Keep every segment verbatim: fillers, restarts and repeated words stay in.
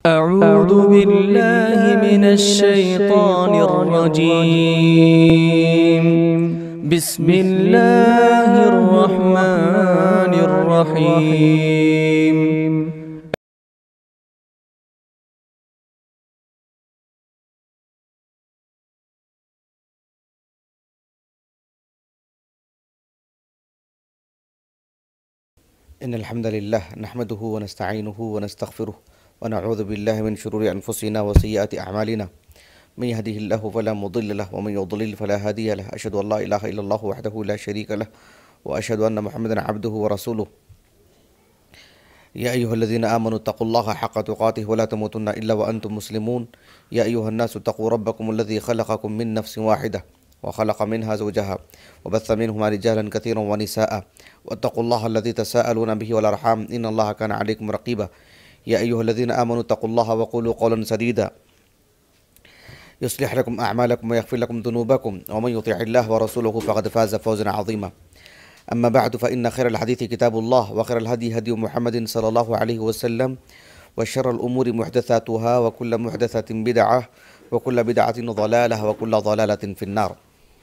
أعوذ بالله من الشيطان الرجيم. بسم الله الرحمن الرحيم. إن الحمد لله نحمده ونستعينه ونستغفره ونعوذ بالله من شرور أنفسنا وسيئات أعمالنا من يهده الله فلا مضل له ومن يضلل فلا هادي له أشهد أن لا إله إلا الله وحده لا شريك له وأشهد أن محمدا عبده ورسوله يا أيها الذين آمنوا اتقوا الله حق تقاته ولا تموتن إلا وأنتم مسلمون يا أيها الناس اتقوا ربكم الذي خلقكم من نفس واحدة وخلق منها زوجها وبث منهما رجالا كثيرا ونساء واتقوا الله الذي تساءلون به والأرحام إن الله كان عليكم رقيبا يا أيها الذين آمنوا اتقوا الله وقولوا قولا سديدا يصلح لكم أعمالكم ويغفر لكم ذنوبكم ومن يطع الله ورسوله فقد فاز فوزا عظيما أما بعد فإن خير الحديث كتاب الله وخير الهدي هدي محمد صلى الله عليه وسلم وشر الأمور محدثاتها وكل محدثة بدعة وكل بدعة ضلالة وكل ضلالة في النار.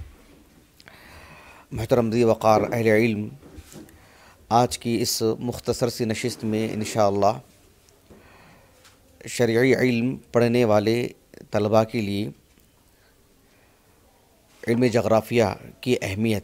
محترم ذی وقار اہل علم، آج کی اس مختصر سی نشست میں انشاءاللہ شرعی علم پڑھنے والے طلباء کے لیے علم جغرافیہ کی اہمیت،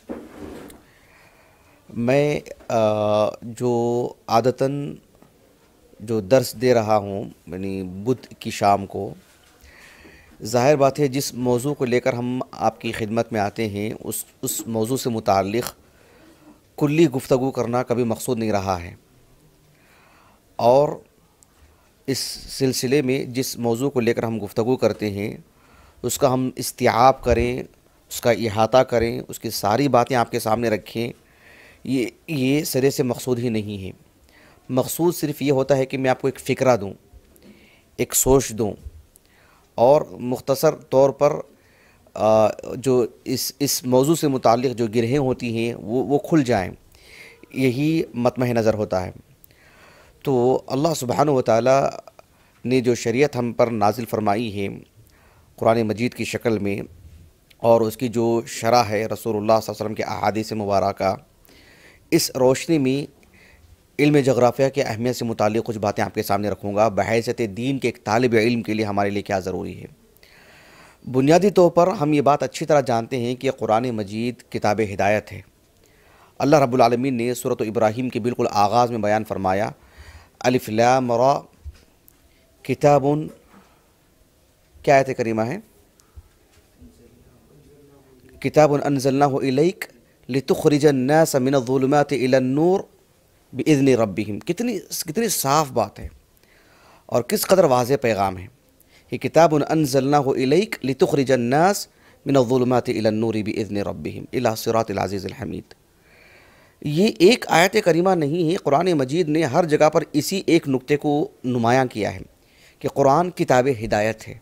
میں جو عادتاً جو درس دے رہا ہوں یعنی بدھ کی شام کو، ظاہر بات ہے جس موضوع کو لے کر ہم آپ کی خدمت میں آتے ہیں اس اس موضوع سے متعلق کلی گفتگو کرنا کبھی مقصود نہیں رہا ہے، اور اس سلسلے میں جس موضوع کو لے کر ہم گفتگو کرتے ہیں اس کا ہم استیعاب کریں، اس کا احاطہ کریں، اس کی ساری باتیں آپ کے سامنے رکھیں، یہ یہ سرے سے مقصود ہی نہیں ہے۔ مقصود صرف یہ ہوتا ہے کہ میں آپ کو ایک فکرہ دوں، ایک سوچ دوں، اور مختصر طور پر جو اس اس موضوع سے متعلق جو گرہیں ہوتی ہیں وہ وہ کھل جائیں، یہی مطمع نظر ہوتا ہے۔ تو اللہ سبحانہ و تعالیٰ نے جو شریعت ہم پر نازل فرمائی ہے قرآن مجید کی شکل میں، اور اس کی جو شرح ہے رسول اللہ صلی اللہ علیہ وسلم کے احادیث مبارکہ، اس روشنی میں علم جغرافیہ کے اہمیت سے متعلق کچھ باتیں آپ کے سامنے رکھوں گا بحیثیت دین کے ایک طالب علم کے لیے ہمارے لیے کیا ضروری ہے۔ بنیادی طور پر ہم یہ بات اچھی طرح جانتے ہیں کہ قرآن مجید کتاب ہدایت ہے۔ اللہ رب العالمین نے سورۃ ابراہیم کے بالکل آغاز میں بیان فرمایا، الف لام را کتاب، کیا آیت کریمہ ہے؟ کتاب انزلناہ الیک لتخرج الناس من الظلمات الی النور بِإِذْنِ رَبِّهِمْ۔ کتنی کتنی صاف بات ہے اور کس قدر واضح پیغام ہے کہ کتاب انزلناہ الیک لتخرج الناس من الظلمات الی النور بِإِذْنِ رَبِّهِمْ الی صراط العزیز الحمید۔ یہ ایک آیت کریمہ نہیں ہے، قرآن مجید نے ہر جگہ پر اسی ایک نقطے کو نمایاں کیا ہے کہ قرآن کتاب ہدایت ہے۔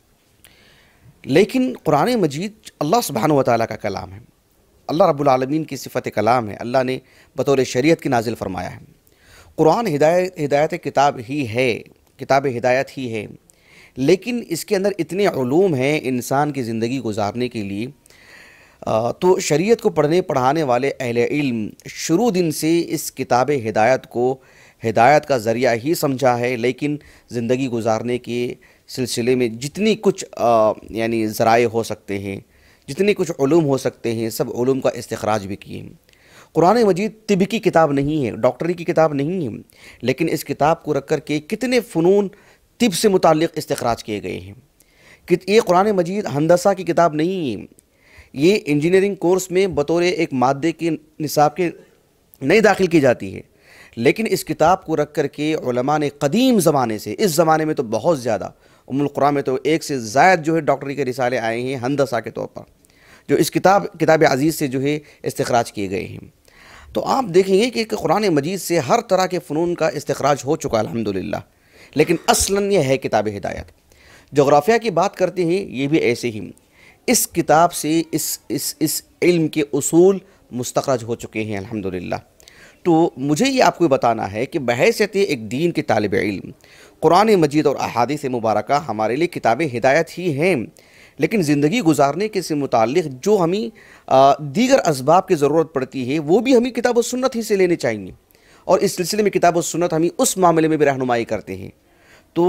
لیکن قرآن مجید اللہ سبحانہ و تعالیٰ کا کلام ہے، اللہ رب العالمین کی صفت کلام ہے، اللہ نے بطور شریعت کی نازل فرمایا ہے۔ قرآن ہدایت ہدایت کتاب ہی ہے، کتاب ہدایت ہی ہے، لیکن اس کے اندر اتنے علوم ہیں انسان کی زندگی گزارنے کے لیے، تو شریعت کو پڑھنے پڑھانے والے اہل علم شروع دن سے اس کتاب ہدایت کو ہدایت کا ذریعہ ہی سمجھا ہے، لیکن زندگی گزارنے کے سلسلے میں جتنی کچھ یعنی ذرائع ہو سکتے ہیں، جتنے کچھ علوم ہو سکتے ہیں، سب علوم کا استخراج بھی کیے ہیں۔ قرآن مجید طب کی کتاب نہیں ہے، ڈاکٹری کی کتاب نہیں ہے، لیکن اس کتاب کو رکھ کر کے کتنے فنون طب سے متعلق استخراج کیے گئے ہیں۔ یہ قرآن مجید ہندسہ کی کتاب نہیں ہے، یہ انجینئرنگ کورس میں بطور ایک مادے کے نصاب کے نہیں داخل کی جاتی ہے، لیکن اس کتاب کو رکھ کر کے علماء نے قدیم زمانے سے، اس زمانے میں تو بہت زیادہ، ام القرآن میں تو ایک سے زائد جو ہے ڈاکٹری کے رسالے آئے ہیں ہندسہ کے طور پر، جو اس کتاب کتاب عزیز سے جو ہے استخراج کیے گئے ہیں۔ تو آپ دیکھیں گے کہ قرآن مجید سے ہر طرح کے فنون کا استخراج ہو چکا الحمدللہ، لیکن اصلاً یہ ہے کتاب ہدایت۔ جغرافیہ کی بات کرتے ہیں، یہ بھی ایسے ہی، اس کتاب سے اس اس اس علم کے اصول مستخرج ہو چکے ہیں الحمدللہ۔ تو مجھے یہ آپ کو بتانا ہے کہ بحیثیت ایک دین کے طالب علم قرآن مجید اور احادیث مبارکہ ہمارے لیے کتاب ہدایت ہی ہیں، لیکن زندگی گزارنے کے سے متعلق جو ہمیں دیگر اسباب کی ضرورت پڑتی ہے وہ بھی ہمیں کتاب و سنت ہی سے لینے چاہیے، اور اس سلسلے میں کتاب و سنت ہمیں اس معاملے میں بھی رہنمائی کرتے ہیں۔ تو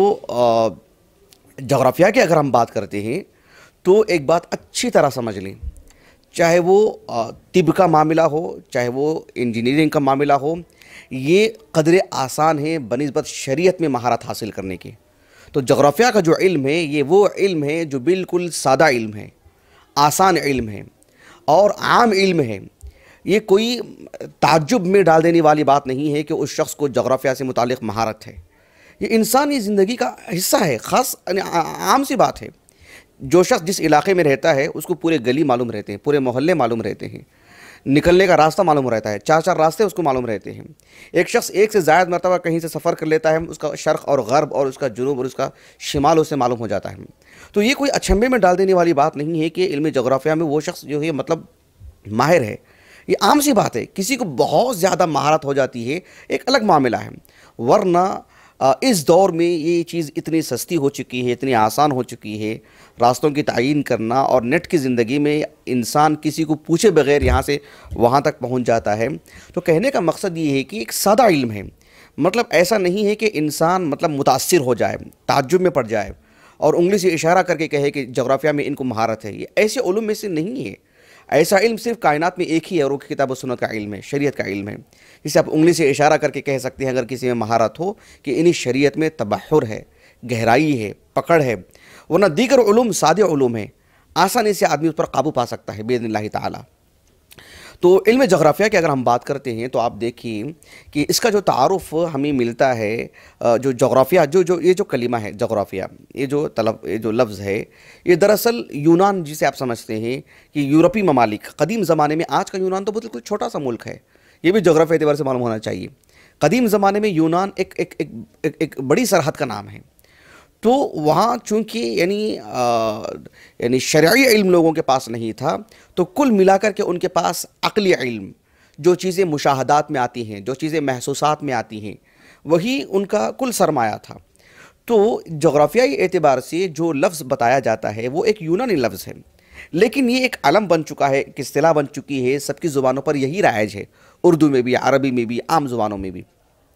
جغرافیہ کی اگر ہم بات کرتے ہیں تو ایک بات اچھی طرح سمجھ لیں، چاہے وہ طب کا معاملہ ہو، چاہے وہ انجینئرنگ کا معاملہ ہو، یہ قدر آسان ہے بنسبت شریعت میں مہارت حاصل کرنے کے۔ تو جغرافیہ کا جو علم ہے یہ وہ علم ہے جو بالکل سادہ علم ہے، آسان علم ہے اور عام علم ہے۔ یہ کوئی تعجب میں ڈال دینے والی بات نہیں ہے کہ اس شخص کو جغرافیہ سے متعلق مہارت ہے، یہ انسانی زندگی کا حصہ ہے، خاص عام سی بات ہے۔ جو شخص جس علاقے میں رہتا ہے اس کو پورے گلی معلوم رہتے ہیں، پورے محلے معلوم رہتے ہیں، نکلنے کا راستہ معلوم رہتا ہے، چار چار راستے اس کو معلوم رہتے ہیں۔ ایک شخص ایک سے زائد مرتبہ کہیں سے سفر کر لیتا ہے، اس کا شرق اور غرب اور اس کا جنوب اور اس کا شمال اسے معلوم ہو جاتا ہے۔ تو یہ کوئی اچھمبے میں ڈال دینے والی بات نہیں ہے کہ علم جغرافیہ میں وہ شخص جو ہے مطلب ماہر ہے، یہ عام سی بات ہے۔ کسی کو بہت زیادہ مہارت ہو جاتی ہے ایک الگ معاملہ ہے، ورنہ اس دور میں یہ چیز اتنی سستی ہو چکی ہے، اتنی آسان ہو چکی ہے، راستوں کی تعین کرنا، اور نیٹ کی زندگی میں انسان کسی کو پوچھے بغیر یہاں سے وہاں تک پہنچ جاتا ہے۔ تو کہنے کا مقصد یہ ہے کہ ایک سادہ علم ہے، مطلب ایسا نہیں ہے کہ انسان مطلب متاثر ہو جائے، تعجب میں پڑ جائے اور انگلی سے اشارہ کر کے کہے کہ جغرافیہ میں ان کو مہارت ہے۔ یہ ایسے علوم میں سے نہیں ہے، ایسا علم صرف کائنات میں ایک ہی ہے اور وہ کتاب و سنت کا علم ہے، شریعت کا علم ہے، جسے آپ انگلی سے اشارہ کر کے کہہ سکتے ہیں اگر کسی میں مہارت ہو کہ انہی شریعت میں تبحر ہے، گہرائی ہے، پکڑ ہے، ورنہ دیگر علوم سادے علوم ہیں، آسانی سے آدمی اس پر قابو پا سکتا ہے باذن اللہ تعالی۔ تو علم جغرافیہ کی اگر ہم بات کرتے ہیں تو آپ دیکھیں کہ اس کا جو تعارف ہمیں ملتا ہے، جو جغرافیہ جو جو یہ جو کلمہ ہے جغرافیہ، یہ جو طلب یہ جو لفظ ہے، یہ دراصل یونان جسے آپ سمجھتے ہیں کہ یورپی ممالک قدیم زمانے میں، آج کا یونان تو بالکل چھوٹا سا ملک ہے، یہ بھی جغرافیہ اعتبار سے معلوم ہونا چاہیے۔ قدیم زمانے میں یونان ایک ایک ایک ایک, ایک بڑی سرحد کا نام ہے۔ تو وہاں چونکہ یعنی یعنی شرعی علم لوگوں کے پاس نہیں تھا، تو کل ملا کر کے ان کے پاس عقلی علم، جو چیزیں مشاہدات میں آتی ہیں، جو چیزیں محسوسات میں آتی ہیں، وہی ان کا کل سرمایہ تھا۔ تو جغرافیائی اعتبار سے جو لفظ بتایا جاتا ہے وہ ایک یونانی لفظ ہے، لیکن یہ ایک علم بن چکا ہے، ایک اصطلاح بن چکی ہے، سب کی زبانوں پر یہی رائج ہے، اردو میں بھی، عربی میں بھی، عام زبانوں میں بھی۔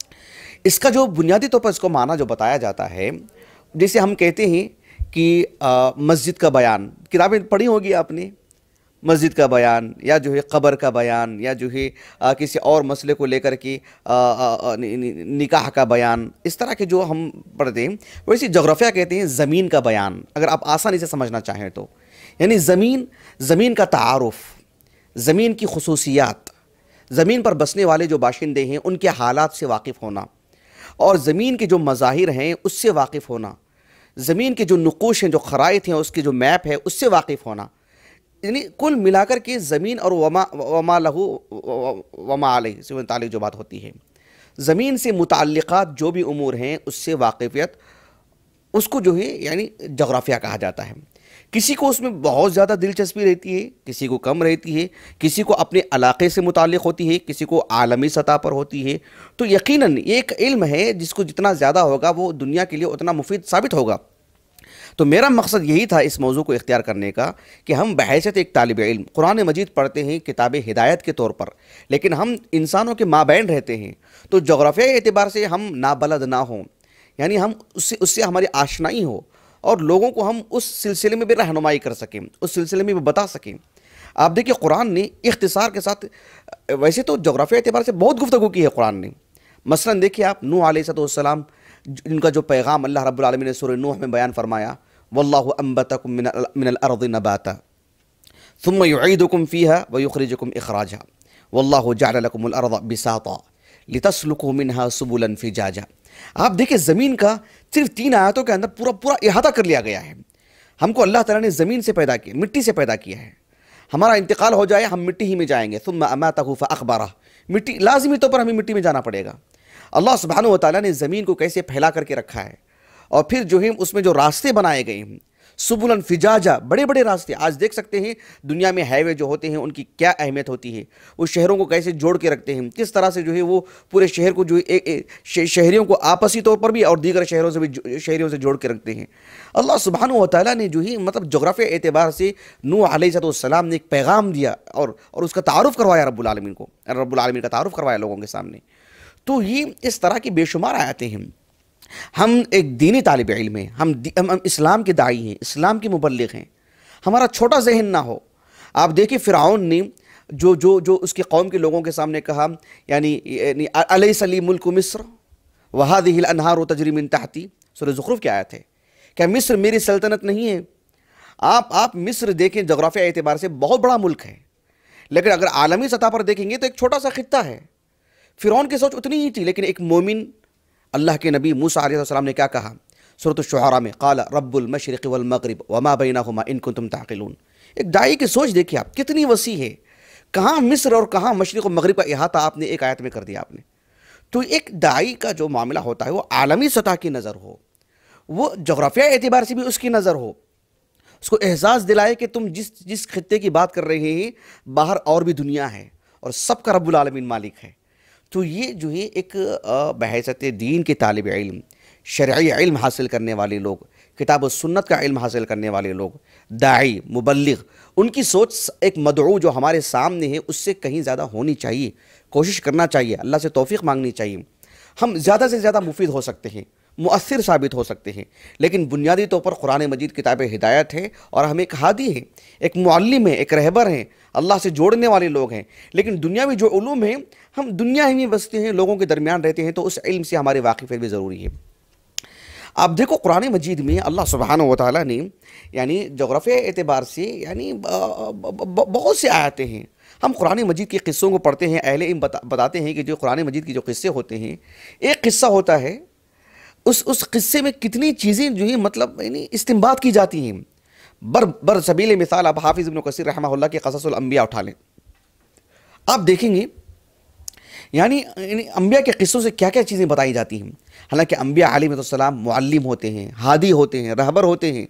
اس کا جو بنیادی طور پر اس کو معنی جو بتایا جاتا ہے، جیسے ہم کہتے ہیں کہ مسجد کا بیان، کتابیں پڑھی ہوگی آپ نے، مسجد کا بیان یا جو ہے قبر کا بیان یا جو ہے کسی اور مسئلے کو لے کر کے نکاح کا بیان، اس طرح کے جو ہم پڑھتے ہیں، ویسے جغرافیہ کہتے ہیں زمین کا بیان، اگر آپ آسانی سے سمجھنا چاہیں تو، یعنی زمین زمین کا تعارف، زمین کی خصوصیات، زمین پر بسنے والے جو باشندے ہیں ان کے حالات سے واقف ہونا، اور زمین کے جو مظاہر ہیں اس سے واقف ہونا، زمین کے جو نقوش ہیں، جو خرائط ہیں، اس کے جو میپ ہے اس سے واقف ہونا، یعنی کل ملا کر کے زمین اور وما وما لہو وما علیہ سے متعلق جو بات ہوتی ہے، زمین سے متعلقات جو بھی امور ہیں اس سے واقفیت، اس کو جو ہے یعنی جغرافیہ کہا جاتا ہے۔ کسی کو اس میں بہت زیادہ دلچسپی رہتی ہے، کسی کو کم رہتی ہے، کسی کو اپنے علاقے سے متعلق ہوتی ہے، کسی کو عالمی سطح پر ہوتی ہے۔ تو یقیناً یہ ایک علم ہے جس کو جتنا زیادہ ہوگا وہ دنیا کے لیے اتنا مفید ثابت ہوگا۔ تو میرا مقصد یہی تھا اس موضوع کو اختیار کرنے کا کہ ہم بحیثیت ایک طالب علم قرآن مجید پڑھتے ہیں کتاب ہدایت کے طور پر، لیکن ہم انسانوں کے مابین رہتے ہیں، تو جغرافیائی اعتبار سے ہم نابلد نہ ہوں، یعنی ہم اس سے اس سے ہماری آشنائی ہو اور لوگوں کو ہم اس سلسلے میں بھی رہنمائی کر سکیں، اس سلسلے میں بھی بتا سکیں۔ آپ دیکھیں قرآن نے اختصار کے ساتھ، ویسے تو جغرافیہ اعتبار سے بہت گفتگو کی ہے قرآن نے، مثلا دیکھیں آپ نوح علیہ السلام، ان کا جو پیغام اللہ رب العالمین نے سورہ نوح میں بیان فرمایا، واللہ انبتکم من الارض نباتا ثم یعیدکم فیہا ویخرجکم اخراجا واللہ جعل لکم الارض بساطا لتسلکوا منہا سبلا فجاجا۔ آپ دیکھیں زمین کا صرف تین آیاتوں کے اندر پورا پورا احاطہ کر لیا گیا ہے۔ ہم کو اللہ تعالیٰ نے زمین سے پیدا کیا، مٹی سے پیدا کیا ہے، ہمارا انتقال ہو جائے ہم مٹی ہی میں جائیں گے، ثم اماتہ فاقبرہ، مٹی لازمی طور پر ہمیں مٹی میں جانا پڑے گا۔ اللہ سبحانہ و تعالیٰ نے زمین کو کیسے پھیلا کر کے رکھا ہے، اور پھر جو ہے اس میں جو راستے بنائے گئے ہیں، سبلن فجاجا، بڑے بڑے راستے. آج دیکھ سکتے ہیں دنیا میں ہائی وے جو ہوتے ہیں ان کی کیا اہمیت ہوتی ہے، وہ شہروں کو کیسے جوڑ کے رکھتے ہیں، کس طرح سے جو ہے وہ پورے شہر کو جو ہے شہریوں کو آپسی طور پر بھی اور دیگر شہروں سے بھی شہریوں سے جوڑ کے رکھتے ہیں. اللہ سبحانہ و تعالیٰ نے جو ہے مطلب جغرافیہ اعتبار سے نوح علیہ السلام نے ایک پیغام دیا اور اور اس کا تعارف کروایا رب العالمین کو، رب العالمین کا تعارف کروایا لوگوں کے سامنے. تو یہ اس طرح کی بے شمار آیاتیں ہیں. ہم ایک دینی طالب علم ہیں، ہم ہم اسلام کے داعی ہیں، اسلام کے مبلغ ہیں. ہمارا چھوٹا ذہن نہ ہو. آپ دیکھیں فرعون نے جو جو جو اس کے قوم کے لوگوں کے سامنے کہا، یعنی الیس لی ملک مصر وہذہ الانہار تجری من تحتی، سورہ زخرف کی آیت ہے. کیا مصر میری سلطنت نہیں ہے؟ آپ آپ مصر دیکھیں جغرافیہ اعتبار سے بہت بڑا ملک ہے، لیکن اگر عالمی سطح پر دیکھیں گے تو ایک چھوٹا سا خطہ ہے. فرعون کی سوچ اتنی ہی تھی، لیکن ایک مومن اللہ کے نبی موسیٰ علیہ السلام نے کیا کہا سورۃ الشعراء میں، قال رب المشرق والمغرب وما بینہما ان کنتم تعقلون. ایک داعی کی سوچ دیکھیں آپ کتنی وسیع ہے، کہاں مصر اور کہاں مشرق و مغرب کا احاطہ آپ نے ایک آیت میں کر دیا آپ نے. تو ایک داعی کا جو معاملہ ہوتا ہے وہ عالمی سطح کی نظر ہو، وہ جغرافیہ اعتبار سے بھی اس کی نظر ہو، اس کو احساس دلائے کہ تم جس جس خطے کی بات کر رہے ہیں باہر اور بھی دنیا ہے اور سب کا رب العالمین مالک ہے. تو یہ جو ہے ایک بحیثیت دین کے طالب علم، شرعی علم حاصل کرنے والے لوگ، کتاب و سنت کا علم حاصل کرنے والے لوگ، داعی، مبلغ، ان کی سوچ ایک مدعو جو ہمارے سامنے ہے اس سے کہیں زیادہ ہونی چاہیے. کوشش کرنا چاہیے، اللہ سے توفیق مانگنی چاہیے. ہم زیادہ سے زیادہ مفید ہو سکتے ہیں، مؤثر ثابت ہو سکتے ہیں، لیکن بنیادی طور پر قرآن مجید کتاب ہدایت ہے اور ہم ایک ہادی ہیں، ایک معلم ہیں، ایک رہبر ہیں، اللہ سے جوڑنے والے لوگ ہیں. لیکن دنیاوی جو علوم ہیں ہم دنیا ہی میں بستے ہیں، لوگوں کے درمیان رہتے ہیں، تو اس علم سے ہمارے واقفیت بھی ضروری ہے. آپ دیکھو قرآن مجید میں اللہ سبحانہ و تعالیٰ نے یعنی جغرافیہ اعتبار سے یعنی بہت سے آیاتیں ہیں. ہم قرآن مجید کے قصوں کو پڑھتے ہیں، اہل علم بتاتے ہیں کہ جو قرآن مجید کے جو قصے ہوتے ہیں، ایک قصہ ہوتا ہے، اس اس قصے میں کتنی چیزیں جو ہیں مطلب یعنی استنباط کی جاتی ہیں. بر بر سبیل مثال آپ حافظ ابن کثیر رحمہ اللہ کے قصص الانبیاء اٹھا لیں، آپ دیکھیں گے یعنی انبیاء کے قصوں سے کیا کیا چیزیں بتائی جاتی ہیں. حالانکہ انبیاء علیہ السلام معلم ہوتے ہیں، ہادی ہوتے ہیں، رہبر ہوتے ہیں.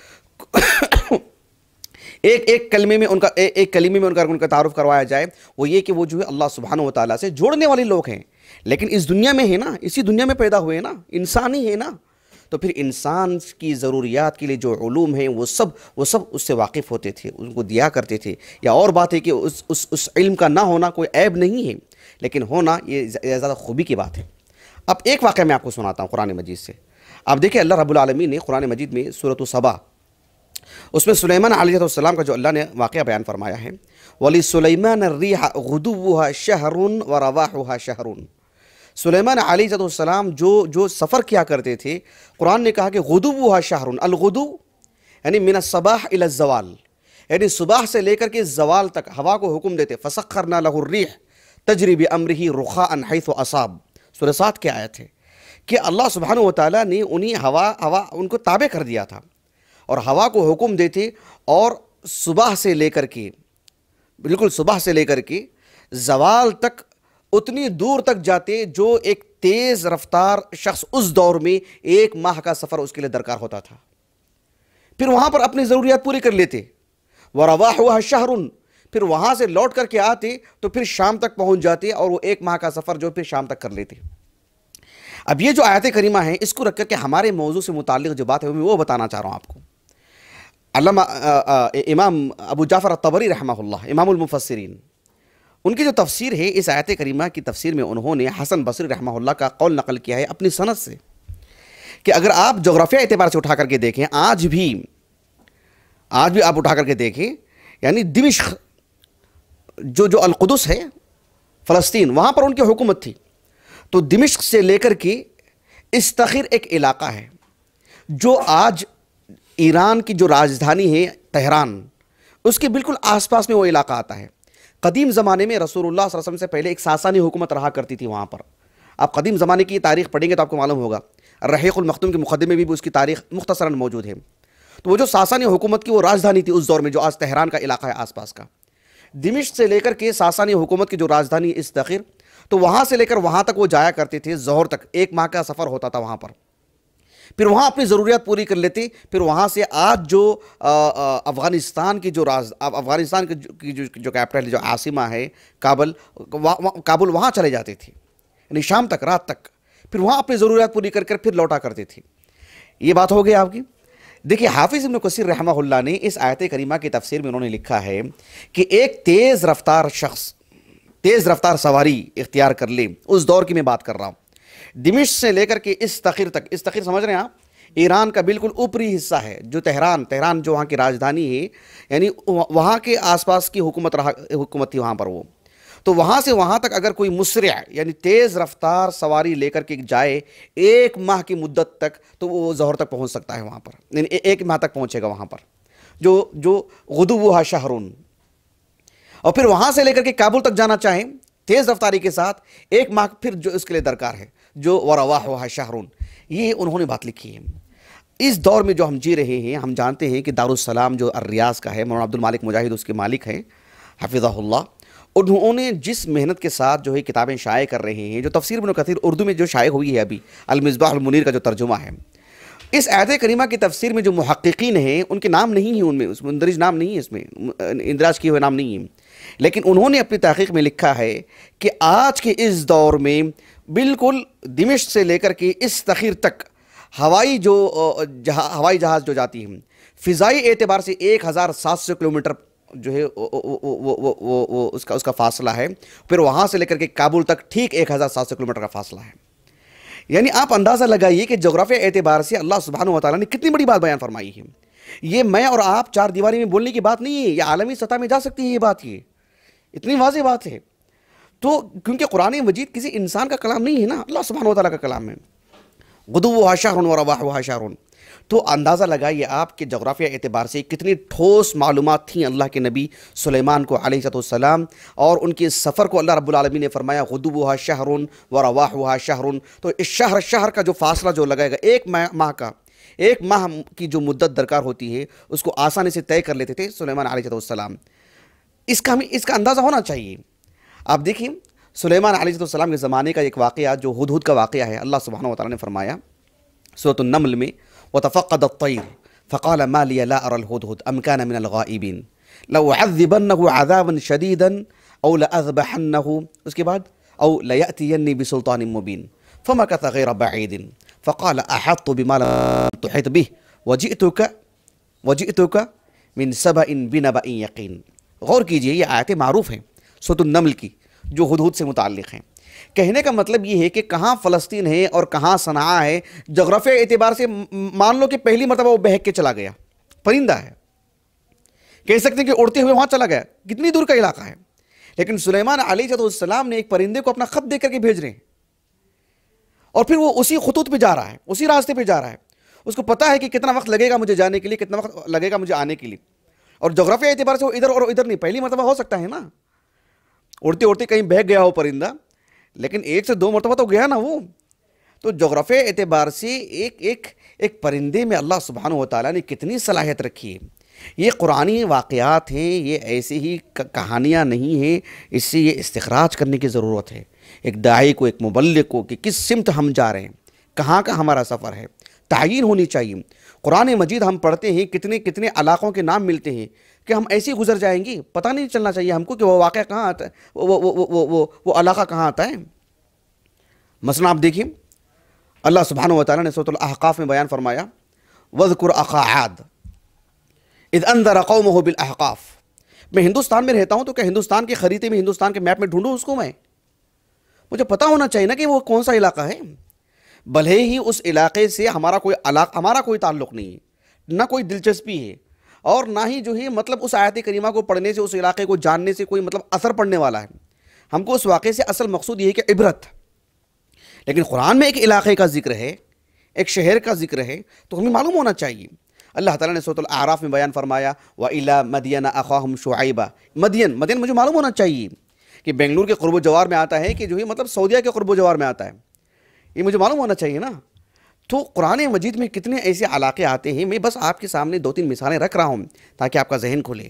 ایک ایک کلمے میں ان کا ایک کلمے میں ان کا ان کا تعارف کروایا جائے وہ یہ کہ وہ جو ہے اللہ سبحانہ و تعالیٰ سے جوڑنے والے لوگ ہیں. لیکن اس دنیا میں ہے نا، اسی دنیا میں پیدا ہوئے نا، انسانی ہے نا، تو پھر انسان کی ضروریات کے لیے جو علوم ہیں وہ سب وہ سب اس سے واقف ہوتے تھے، ان کو دیا کرتے تھے. یا اور بات ہے کہ اس اس اس علم کا نہ ہونا کوئی عیب نہیں ہے، لیکن ہونا یہ زیادہ خوبی کی بات ہے. اب ایک واقعہ میں آپ کو سناتا ہوں قرآن مجید سے. آپ دیکھیں اللہ رب العالمین نے قرآن مجید میں سورۃ سبا، اس میں سلیمان علیہ السلام کا جو اللہ نے واقعہ بیان فرمایا ہے، وَلِسُلَيْمَانَ الرِّيحَ غُدُوُّهَا شَهْرٌ وَرَوَاحُهَا شَهْرٌ. سلیمان علیہ السلام جو جو سفر کیا کرتے تھے، قرآن نے کہا کہ غُدُوُّهَا شَهْرٌ. الغدو یعنی من الصباح الى الزوال، یعنی صبح سے لے کر کے زوال تک ہوا کو حکم دیتے. فَسَخَّرْنَا لَهُ الرِّيحَ تَجْرِي بِأَمْرِهِ رُخَاءً حَيْثُ أَصَابَ. سورہ سات کی آیت ہے کہ اللہ سبحانہ و تعالیٰ نے انہیں ہوا ہوا ان کو تابع کر دیا تھا اور ہوا کو حکم دیتے اور صبح سے لے کر کے بالکل صبح سے لے کر کے زوال تک اتنی دور تک جاتے جو ایک تیز رفتار شخص اس دور میں ایک ماہ کا سفر اس کے لیے درکار ہوتا تھا. پھر وہاں پر اپنی ضروریات پوری کر لیتے. وَرَوَاحُهَا شَهْرٌ، پھر وہاں سے لوٹ کر کے آتے تو پھر شام تک پہنچ جاتے اور وہ ایک ماہ کا سفر جو پھر شام تک کر لیتے. اب یہ جو آیت کریمہ ہیں اس کو رکھ کر کے ہمارے موضوع سے متعلق جو بات ہے میں وہ بتانا چاہ رہا ہوں آپ کو. علامہ امام ابو جعفر الطبری رحمہ اللہ، امام المفسرین، ان کی جو تفسیر ہے اس آیت کریمہ کی تفسیر میں انہوں نے حسن بصری رحمہ اللہ کا قول نقل کیا ہے اپنی سند سے کہ اگر آپ جغرافیہ اعتبار سے اٹھا کر کے دیکھیں، آج بھی آج بھی آپ اٹھا کر کے دیکھیں، یعنی دمشق جو جو القدس ہے فلسطین، وہاں پر ان کی حکومت تھی. تو دمشق سے لے کر کے استخر ایک علاقہ ہے جو آج ایران کی جو راجدھانی ہے تہران، اس کے بالکل آس پاس میں وہ علاقہ آتا ہے. قدیم زمانے میں رسول اللہ صلی اللہ علیہ وسلم سے پہلے ایک ساسانی حکومت رہا کرتی تھی وہاں پر. آپ قدیم زمانے کی تاریخ پڑھیں گے تو آپ کو معلوم ہوگا، الرحیق المختوم کے مقدمے میں بھی اس کی تاریخ مختصراً موجود ہے. تو وہ جو ساسانی حکومت کی وہ راجدھانی تھی اس دور میں، جو آج تہران کا علاقہ ہے آس پاس کا، دمشق سے لے کر کے ساسانی حکومت کی جو راجدھانی استخر، تو وہاں سے لے کر وہاں تک وہ جایا کرتے تھے ظہر تک، ایک ماہ کا سفر ہوتا تھا وہاں پر. پھر وہاں اپنی ضروریات پوری کر لیتے، پھر وہاں سے آج جو افغانستان کی جو راز افغانستان کی جو جو کیپٹل جو عاصمہ ہے کابل، کابل وہاں چلے جاتے تھے، یعنی شام تک، رات تک، پھر وہاں اپنی ضروریات پوری کر کر پھر لوٹا کرتے تھے۔ یہ بات ہو گئی آپ کی۔ دیکھیے حافظ ابن کثیر رحمہ اللہ نے اس آیت کریمہ کی تفسیر میں انہوں نے لکھا ہے کہ ایک تیز رفتار شخص تیز رفتار سواری اختیار کر لے، اس دور کی میں بات کر رہا ہوں، دمشق سے لے کر کے استخر تک، استخر سمجھ رہے ہیں آپ، ایران کا بالکل اوپری حصہ ہے، جو تہران تہران جو وہاں کی راجدھانی ہے، یعنی وہاں کے آس پاس کی حکومت رہا حکومت تھی وہاں پر، وہ تو وہاں سے وہاں تک اگر کوئی مسرع یعنی تیز رفتار سواری لے کر کے جائے ایک ماہ کی مدت تک، تو وہ ظہر تک پہنچ سکتا ہے وہاں پر، یعنی ایک ماہ تک پہنچے گا وہاں پر، جو جو غدوہا شہرون۔ اور پھر وہاں سے لے کر کے کابل تک جانا چاہیں تیز رفتاری کے ساتھ، ایک ماہ پھر جو اس کے لیے درکار ہے، جو ورواحها شہرون۔ یہ انہوں نے بات لکھی ہے۔ اس دور میں جو ہم جی رہے ہیں، ہم جانتے ہیں کہ دارالسلام جو الریاض کا ہے، مولانا عبد المالک مجاہد اس کے مالک ہیں حفظہ اللہ، انہوں نے جس محنت کے ساتھ جو ہے کتابیں شائع کر رہے ہیں، جو تفسیر ابن کثیر اردو میں جو شائع ہوئی ہے ابھی، المصباح المنیر کا جو ترجمہ ہے، اس آیت کریمہ کی تفسیر میں جو محققین ہیں ان کے نام نہیں ہیں، ان میں اس میں اندرج نام نہیں ہے، اس میں اندراج کیے ہوئے نام نہیں ہیں، لیکن انہوں نے اپنی تحقیق میں لکھا ہے کہ آج کے اس دور میں بالکل دمشق سے لے کر کے استخر تک ہوائی جو ہوائی جہاز جو جاتی ہیں، فضائی اعتبار سے ایک ہزار سات سو کلومیٹر جو ہے وہ اس کا اس کا فاصلہ ہے، پھر وہاں سے لے کر کے کابل تک ٹھیک ایک ہزار سات سو کلومیٹر کا فاصلہ ہے۔ یعنی آپ اندازہ لگائیے کہ جغرافیہ اعتبار سے اللہ سبحانہ و تعالیٰ نے کتنی بڑی بات بیان فرمائی ہے۔ یہ میں اور آپ چار دیواری میں بولنے کی بات نہیں ہے، یہ عالمی سطح میں جا سکتی ہے، یہ بات یہ اتنی واضح بات ہے۔ تو کیونکہ قرآن مجید کسی انسان کا کلام نہیں ہے نا، اللہ سبحانہ و تعالیٰ کا کلام ہے، غدوہا شہر ورواحها شہر۔ تو اندازہ لگائیے آپ کے جغرافیہ اعتبار سے کتنی ٹھوس معلومات تھیں اللہ کے نبی سلیمان کو علیہ السلام، اور ان کے سفر کو اللہ رب العالمین نے فرمایا غدوہا شہر ورواحها شہر۔ تو اس شہر شہر کا جو فاصلہ جو لگائے گا، ایک ماہ کا ایک ماہ کی جو مدت درکار ہوتی ہے، اس کو آسانی سے طے کر لیتے تھے سلیمان علیہ السلام۔ اس کا ہمیں اس کا اندازہ ہونا چاہیے۔ آپ دیکھیں سلیمان علیہ السلام کے زمانے کا ایک واقعہ جو ہدہد کا واقعہ ہے، اللہ سبحانہ و تعالیٰ نے فرمایا سورۃ النمل میں، وَتَفَقَّدَ الطَّيْرُ فَقَالَ مَا لِيَ لَا أَرَى الْهُدْهُدَ أَمْ كَانَ مِنَ الْغَائِبِينَ لَأُعَذِّبَنَّهُ عَذَابًا شَدِيدًا أَوْ لَأَذْبَحَنَّهُ، اس کے بعد أَوْ لَيَأْتِيَنِّي بِسُلْطَانٍ مُبِينٍ فَمَكَثَ غَيْرَ بَعِيدٍ فَقَالَ أَحَطتُ بِمَا لَمْ تُحِطْ بِهِ وَجِئْتُكَ وَجِئْتُكَ مِنْ سَبَإٍ بِنَبَإٍ یقین۔ غور کیجئے، یہ آیتیں معروف ہیں سورۃ النمل کی جو ہدہد سے متعلق ہیں۔ کہنے کا مطلب یہ ہے کہ کہاں فلسطین ہے اور کہاں صنعاء ہے، جغرافیہ اعتبار سے مان لو کہ پہلی مرتبہ وہ بہک کے چلا گیا، پرندہ ہے، کہہ سکتے ہیں کہ اڑتے ہوئے وہاں چلا گیا، کتنی دور کا علاقہ ہے، لیکن سلیمان علیہ السلام نے ایک پرندے کو اپنا خط دے کر کے بھیج رہے ہیں، اور پھر وہ اسی خطوط پہ جا رہا ہے، اسی راستے پہ جا رہا ہے، اس کو پتا ہے کہ کتنا وقت لگے گا مجھے جانے کے لیے، کتنا وقت لگے گا مجھے آنے کے لیے، اور جغرافیہ اعتبار سے وہ ادھر اور ادھر نہیں، پہلی مرتبہ ہو سکتا ہے نا، اڑتے اڑتے کہیں بہک گیا ہو پرندہ، لیکن ایک سے دو مرتبہ تو گیا نا وہ۔ تو جغرافیہ اعتبار سے ایک ایک ایک پرندے میں اللہ سبحانہ و تعالیٰ نے کتنی صلاحیت رکھی ہے۔ یہ قرآنی واقعات ہیں، یہ ایسی ہی کہانیاں نہیں ہیں، اس سے یہ استخراج کرنے کی ضرورت ہے ایک داعی کو، ایک مبلغ کو، کہ کس سمت ہم جا رہے ہیں، کہاں کا ہمارا سفر ہے، تعیین ہونی چاہیے۔ قرآن مجید ہم پڑھتے ہیں، کتنے کتنے علاقوں کے نام ملتے ہیں کہ ہم ایسے ہی گزر جائیں گے، پتہ نہیں چلنا چاہیے ہم کو کہ وہ واقعہ کہاں آتا ہے، وہ وہ وہ وہ وہ وہ علاقہ کہاں آتا ہے۔ مثلا آپ دیکھیں اللہ سبحانہ و تعالیٰ نے سورۃ الاحقاف میں بیان فرمایا، وَاذْكُرْ أَخَا عَادٍ إِذْ أَنذَرَ قَوْمَهُ بِالْأَحْقَافِ۔ میں ہندوستان میں رہتا ہوں تو کہ ہندوستان کے خریدے میں، ہندوستان کے میپ میں ڈھونڈوں اس کو، میں مجھے پتہ ہونا چاہیے نا کہ وہ کون سا علاقہ ہے، بھلے ہی اس علاقے سے ہمارا کوئی علاقہ ہمارا کوئی تعلق نہیں ہے، نہ کوئی دلچسپی ہے، اور نہ ہی جو ہے مطلب اس آیت کریمہ کو پڑھنے سے، اس علاقے کو جاننے سے کوئی مطلب اثر پڑنے والا ہے۔ ہم کو اس واقعے سے اصل مقصود یہ ہے کہ عبرت۔ لیکن قرآن میں ایک علاقے کا ذکر ہے، ایک شہر کا ذکر ہے، تو ہمیں معلوم ہونا چاہیے۔ اللہ تعالیٰ نے سورۃ الاعراف میں بیان فرمایا، وَإِلَىٰ مَدْيَنَ أَخَاهُمْ شُعَيْبًا۔ مدین مدین مجھے معلوم ہونا چاہیے کہ بنگلور کے قرب و جوار میں آتا ہے، کہ جو ہے مطلب سعودیہ کے قرب و جوار میں آتا ہے، یہ مجھے معلوم ہونا چاہیے نا۔ تو قرآن مجید میں کتنے ایسے علاقے آتے ہیں، میں بس آپ کے سامنے دو تین مثالیں رکھ رہا ہوں تاکہ آپ کا ذہن کھلے۔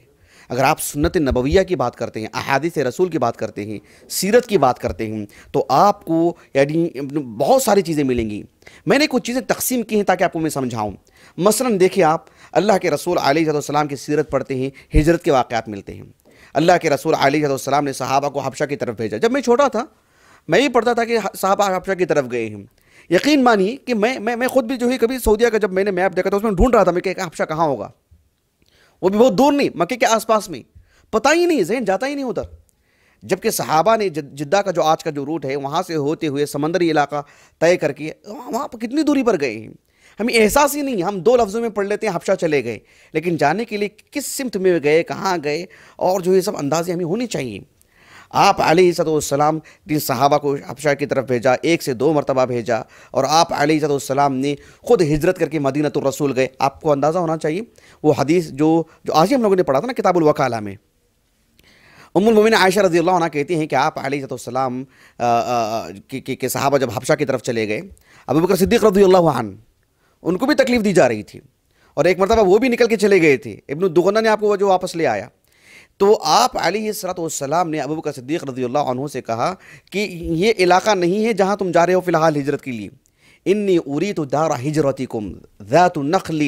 اگر آپ سنت نبویہ کی بات کرتے ہیں، احادیث رسول کی بات کرتے ہیں، سیرت کی بات کرتے ہیں، تو آپ کو یعنی بہت ساری چیزیں ملیں گی۔ میں نے کچھ چیزیں تقسیم کی ہیں تاکہ آپ کو میں سمجھاؤں۔ مثلاً دیکھیں، آپ اللہ کے رسول علیہ السلام کی سیرت پڑھتے ہیں، ہجرت کے واقعات ملتے ہیں۔ اللہ کے رسول علیہ السلام نے صحابہ کو حبشہ کی طرف بھیجا۔ جب میں چھوٹا تھا میں بھی پڑھتا تھا کہ صحابہ حبشہ کی طرف گئے ہیں۔ یقین مانیے کہ میں میں میں خود بھی جو ہے کبھی سعودیہ کا جب میں نے میپ دیکھا تھا اس میں ڈھونڈ رہا تھا میں کہ حبشہ کہاں ہوگا، وہ بھی بہت دور نہیں، مکے کے آس پاس میں، پتہ ہی نہیں، ذہن جاتا ہی نہیں ادھر۔ جبکہ صحابہ نے جدہ کا جو آج کا جو روٹ ہے وہاں سے ہوتے ہوئے سمندری علاقہ طے کر کے وہاں پر کتنی دوری پر گئے ہیں، ہمیں احساس ہی نہیں، ہم دو لفظوں میں پڑھ لیتے ہیں حبشہ چلے گئے، لیکن جانے کے لیے کس سمت میں گئے، کہاں گئے، اور جو یہ سب اندازے ہمیں ہونی چاہیے۔ آپ علیہ السلام نے صحابہ کو حبشہ کی طرف بھیجا، ایک سے دو مرتبہ بھیجا، اور آپ علیہ السلام نے خود ہجرت کر کے مدینہ الرسول گئے۔ آپ کو اندازہ ہونا چاہیے وہ حدیث جو جو آج ہی ہم لوگوں نے پڑھا تھا نا کتاب الوکالہ میں، ام المومنین عائشہ رضی اللہ عنہ کہتی ہیں کہ آپ علیہ السلام کے صحابہ جب حبشہ کی طرف چلے گئے، ابو بکر صدیق رضی اللہ عنہ ان کو بھی تکلیف دی جا رہی تھی، اور ایک مرتبہ وہ بھی نکل کے چلے گئے تھے، ابن الدغنہ نے آپ کو جو واپس لے آیا۔ تو آپ علیہ السلام نے ابو بکر صدیق رضی اللہ عنہ سے کہا کہ یہ علاقہ نہیں ہے جہاں تم جا رہے ہو فی الحال ہجرت کے لیے، انی اریت دار ہجرتکم ذات نخل۔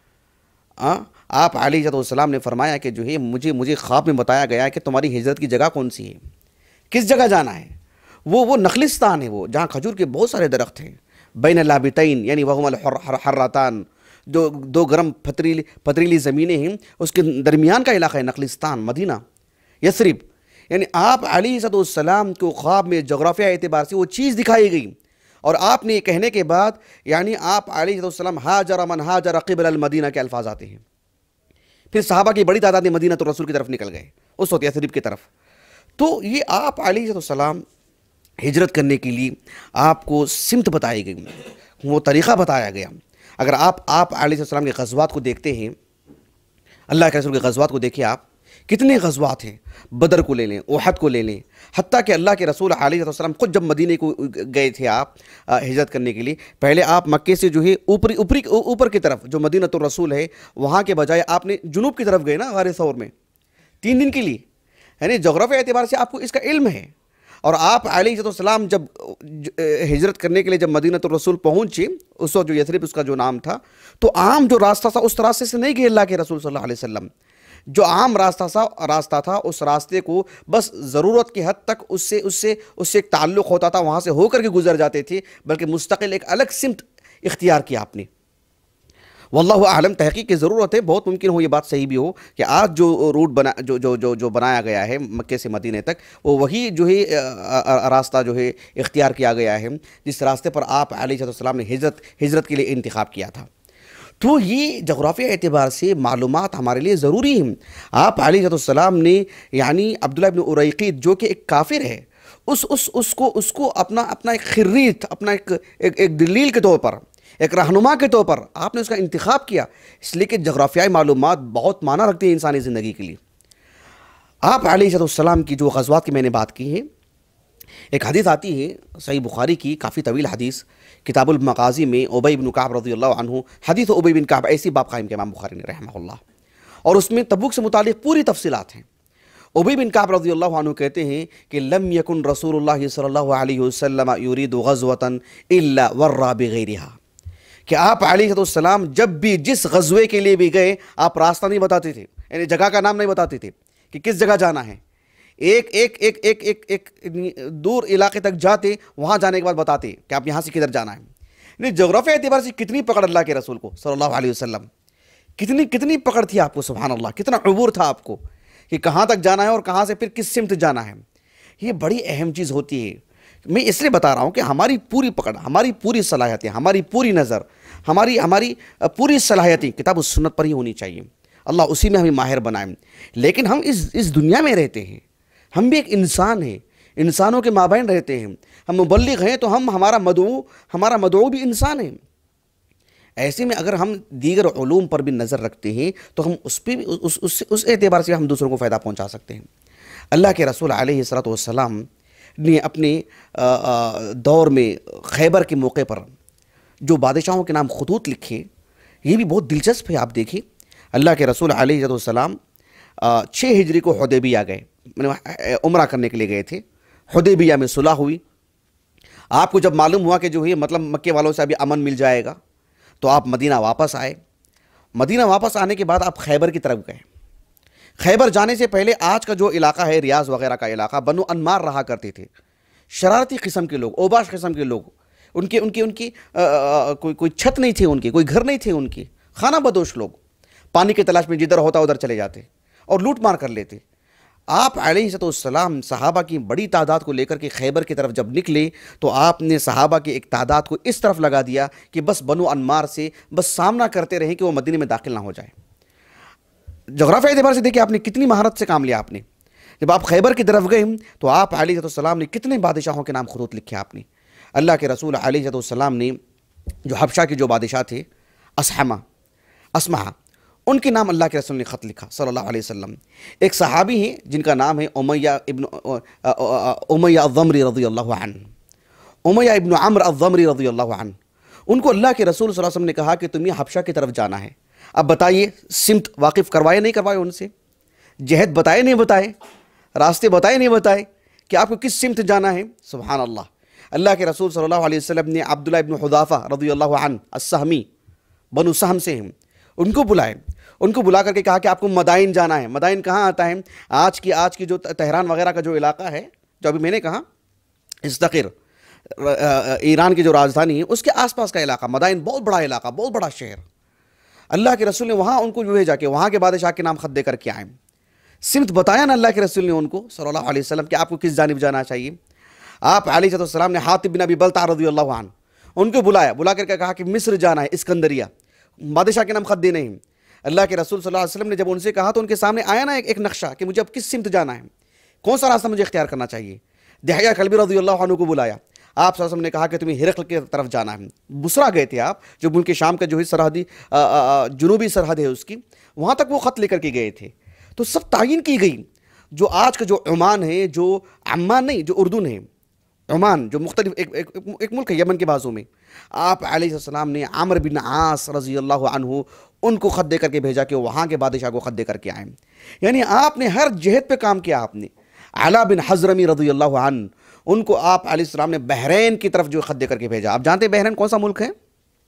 آپ علیہ السلام نے فرمایا کہ جو ہے مجھے مجھے خواب میں بتایا گیا ہے کہ تمہاری ہجرت کی جگہ کون سی ہے، کس جگہ جانا ہے، وہ وہ نخلستان ہے، وہ جہاں کھجور کے بہت سارے درخت ہیں، بین اللابتین یعنی وہما الحراتان، جو دو گرم پتریلی پتریلی زمینیں ہیں اس کے درمیان کا علاقہ ہے نخلستان، مدینہ یثرب۔ یعنی آپ علیہ السلام کو خواب میں جغرافیہ اعتبار سے وہ چیز دکھائی گئی، اور آپ نے یہ کہنے کے بعد یعنی آپ علیہ السلام ہاجر من ہاجر قبل المدینہ کے الفاظ آتے ہیں۔ پھر صحابہ کی بڑی تعداد مدینہ الرسول کی طرف نکل گئے، اس وقت یثرب کی طرف۔ تو یہ آپ علیہ السلام ہجرت کرنے کے لیے آپ کو سمت بتائی گئی، وہ طریقہ بتایا گیا۔ اگر آپ آپ علیہ السلام کے غزوات کو دیکھتے ہیں، اللہ کے رسول کے غزوات کو دیکھیں، آپ کتنے غزوات ہیں، بدر کو لے لیں، احد کو لے لیں، حتیٰ کہ اللہ کے رسول علیہ السلام خود جب مدینے کو گئے تھے آپ ہجرت کرنے کے لیے، پہلے آپ مکے سے جو ہے اوپری اوپری اوپر کی طرف جو مدینہ الرسول ہے وہاں کے بجائے آپ نے جنوب کی طرف گئے نا غار ثور میں تین دن کے لیے، یعنی جغرافیہ اعتبار سے آپ کو اس کا علم ہے۔ اور آپ علیہ السلام جب ہجرت کرنے کے لیے جب مدینہ الرسول پہنچے، اس وقت جو یثرب اس کا جو نام تھا، تو عام جو راستہ تھا اس راستے سے نہیں گئے اللہ کے رسول صلی اللہ علیہ وسلم، جو عام راستہ تھا راستہ تھا اس راستے کو بس ضرورت کی حد تک اس سے اس سے اس سے ایک تعلق ہوتا تھا، وہاں سے ہو کر کے گزر جاتے تھے، بلکہ مستقل ایک الگ سمت اختیار کیا آپ نے۔ واللہ اعلم، تحقیق کی ضرورت ہے، بہت ممکن ہو یہ بات صحیح بھی ہو کہ آج جو روٹ بنا جو جو جو جو بنایا گیا ہے مکے سے مدینے تک، وہ وہی جو ہے راستہ جو ہے اختیار کیا گیا ہے جس راستے پر آپ علیہ السلام نے ہجرت ہجرت کے لیے انتخاب کیا تھا۔ تو یہ جغرافیہ اعتبار سے معلومات ہمارے لیے ضروری ہیں۔ آپ علیہ السلام نے یعنی عبداللہ ابن اریقیط جو کہ ایک کافر ہے، اس اس اس کو اس کو اپنا اپنا ایک خریت، اپنا ایک ایک دلیل کے طور پر، ایک رہنما کے طور پر آپ نے اس کا انتخاب کیا، اس لیے کہ جغرافیائی معلومات بہت معنی رکھتی ہیں انسانی زندگی کے لیے۔ آپ علیہ السلام کی جو غزوات کی میں نے بات کی ہے، ایک حدیث آتی ہے صحیح بخاری کی، کافی طویل حدیث، کتاب المغازی میں ابی بن کعب رضی اللہ عنہ، حدیث ابی بن کعب، ایسی باب قائم کیا امام بخاری نے رحمہ اللہ، اور اس میں تبوک سے متعلق پوری تفصیلات ہیں۔ ابی بن کعب رضی اللہ عنہ کہتے ہیں کہ لم یکن رسول اللہ صلی اللہ علیہ وسلم یرید غزوۃ الا ورا بغیرها، کہ آپ علیہ السلام جب بھی جس غزوے کے لیے بھی گئے آپ راستہ نہیں بتاتے تھے، یعنی جگہ کا نام نہیں بتاتے تھے کہ کس جگہ جانا ہے، ایک ایک ایک ایک ایک ایک دور علاقے تک جاتے، وہاں جانے کے بعد بتاتے کہ آپ یہاں سے کدھر جانا ہے۔ یعنی جغرافیہ اعتبار سے کتنی پکڑ اللہ کے رسول کو صلی اللہ علیہ وسلم، کتنی کتنی پکڑ تھی آپ کو، سبحان اللہ، کتنا عبور تھا آپ کو کہ کہاں تک جانا ہے اور کہاں سے پھر کس سمت جانا ہے۔ یہ بڑی اہم چیز ہوتی ہے، میں اس لیے بتا رہا ہوں کہ ہماری پوری پکڑ، ہماری پوری صلاحیتیں، ہماری پوری نظر، ہماری ہماری پوری صلاحیتیں کتاب و سنت پر ہی ہونی چاہیے، اللہ اسی میں ہمیں ماہر بنائیں۔ لیکن ہم اس اس دنیا میں رہتے ہیں، ہم بھی ایک انسان ہیں، انسانوں کے مابین رہتے ہیں، ہم مبلغ ہیں تو ہم ہمارا مدعو ہمارا مدعو بھی انسان ہے۔ ایسے میں اگر ہم دیگر علوم پر بھی نظر رکھتے ہیں تو ہم اس پہ بھی اس اس اس اعتبار سے ہم دوسروں کو فائدہ پہنچا سکتے ہیں۔ اللہ کے رسول علیہ الصلوۃ والسلام نے اپنے دور میں خیبر کے موقع پر جو بادشاہوں کے نام خطوط لکھے، یہ بھی بہت دلچسپ ہے۔ آپ دیکھیں اللہ کے رسول علیہ السلام چھ ہجری کو حدیبیہ گئے، عمرہ کرنے کے لیے گئے تھے۔ حدیبیہ میں صلح ہوئی۔ آپ کو جب معلوم ہوا کہ جو ہے مطلب مکے والوں سے ابھی امن مل جائے گا تو آپ مدینہ واپس آئے۔ مدینہ واپس آنے کے بعد آپ خیبر کی طرف گئے۔ خیبر جانے سے پہلے آج کا جو علاقہ ہے ریاض وغیرہ کا علاقہ، بنو انمار رہا کرتے تھے، شرارتی قسم کے لوگ، اوباش قسم کے لوگ، ان کی ان کی ان کی کوئی کوئی چھت نہیں تھی، ان کی کوئی گھر نہیں تھے، ان کی خانہ بدوش لوگ، پانی کی تلاش میں جدھر ہوتا ادھر چلے جاتے اور لوٹ مار کر لیتے۔ آپ علیہ السلام صحابہ کی بڑی تعداد کو لے کر کے خیبر کی طرف جب نکلے تو آپ نے صحابہ کی ایک تعداد کو اس طرف لگا دیا کہ بس بنو انمار سے بس سامنا کرتے رہیں کہ وہ مدینے میں داخل نہ ہو جائے۔ جغرافیہ اعتبار سے دیکھیں آپ نے کتنی مہارت سے کام لیا۔ آپ نے جب آپ خیبر کی طرف گئے تو آپ علیہ السلام نے کتنے بادشاہوں کے نام خطوط لکھے۔ آپ نے اللہ کے رسول علیہ السلام نے جو حبشہ کے جو بادشاہ تھے، اسحمہ اسمہ، ان کے نام اللہ کے رسول نے خط لکھا صلی اللہ علیہ وسلم۔ ایک صحابی ہیں جن کا نام ہے امیہ ابن امیہ الضمری رضی اللہ عنہ، امیہ ابن عمرو الضمری رضی اللہ عنہ، ان کو اللہ کے رسول صلی اللہ علیہ وسلم نے کہا کہ تمہیں حبشہ کی طرف جانا ہے۔ اب بتائیے، سمت واقف کروائے نہیں کروائے ان سے، جہت بتائے نہیں بتائے، راستے بتائے نہیں بتائے کہ آپ کو کس سمت جانا ہے۔ سبحان اللہ۔ اللہ کے رسول صلی اللہ علیہ وسلم نے عبداللہ ابن حذافہ رضی اللہ عنہ السہمی، بنو سہم سے ہیں، ان کو بلائے، ان کو بلا کر کے کہا کہ آپ کو مدائن جانا ہے۔ مدائن کہاں آتا ہے؟ آج کی آج کی جو تہران وغیرہ کا جو علاقہ ہے، جو ابھی میں نے کہا استقر، ایران کی جو راجدھانی ہے اس کے آس پاس کا علاقہ مدائن، بہت بڑا علاقہ، بہت بڑا شہر۔ اللہ کے رسول نے وہاں ان کو بھیجا کہ وہاں کے بادشاہ کے نام خط دے کر کے آئیں۔ سمت بتایا نا اللہ کے رسول نے ان کو صلی اللہ علیہ وسلم کہ آپ کو کس جانب جانا چاہیے۔ آپ علیہ السلام نے حاتب بن ابی بلتع رضی اللہ عنہ ان کو بلایا، بلا کر کے کہا کہ مصر جانا ہے، اسکندریہ، بادشاہ کے نام خط دینے ہیں۔ اللہ کے رسول صلی اللہ علیہ وسلم نے جب ان سے کہا تو ان کے سامنے آیا نا ایک ایک نقشہ کہ مجھے اب کس سمت جانا ہے، کون سا راستہ مجھے اختیار کرنا چاہیے۔ دحیہ کلبی رضی اللہ عنہ کو بلایا، آپ صلی اللہ علیہ وسلم نے کہا کہ تمہیں ہرقل کی طرف جانا ہے۔ بصرہ گئے تھے آپ، جو ملک شام کا جو ہے سرحدی جنوبی سرحد ہے اس کی، وہاں تک وہ خط لے کر کے گئے تھے۔ تو سب تعین کی گئی۔ جو آج کا جو عمان ہے، جو عمان نہیں، جو اردن ہے، عمان جو مختلف ایک, ایک, ایک ملک ہے یمن کے بازو میں، آپ علیہ السلام نے عمرو بن عاص رضی اللہ عنہ ان کو خط دے کر کے بھیجا کہ وہاں کے بادشاہ کو خط دے کر کے آئیں۔ یعنی آپ نے ہر جہت پہ کام کیا۔ آپ نے علا بن حضرمی رضی اللہ عنہ ان کو آپ علیہ السلام نے بحرین کی طرف جو خط دے کر کے بھیجا۔ آپ جانتے ہیں بحرین کون سا ملک ہے؟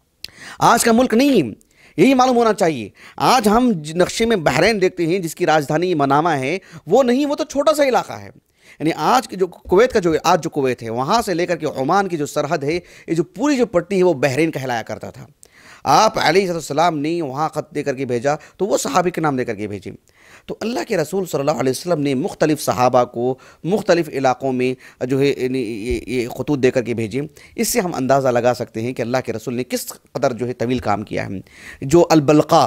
آج کا ملک نہیں، یہی معلوم ہونا چاہیے۔ آج ہم نقشے میں بحرین دیکھتے ہیں جس کی راجدھانی منامہ ہے، وہ نہیں، وہ تو چھوٹا سا علاقہ ہے۔ یعنی آج کی جو کویت کا جو آج جو کویت ہے، وہاں سے لے کر کے عمان کی جو سرحد ہے، یہ جو پوری جو پٹی ہے وہ بحرین کہلایا کرتا تھا۔ آپ علیہ السلام نے وہاں خط دے کر کے بھیجا تو وہ صحابی کے نام دے کر کے بھیجے۔ تو اللہ کے رسول صلی اللہ علیہ وسلم نے مختلف صحابہ کو مختلف علاقوں میں جو ہے یہ خطوط دے کر کے بھیجے۔ اس سے ہم اندازہ لگا سکتے ہیں کہ اللہ کے رسول نے کس قدر جو ہے طویل کام کیا ہے۔ جو البلقاء،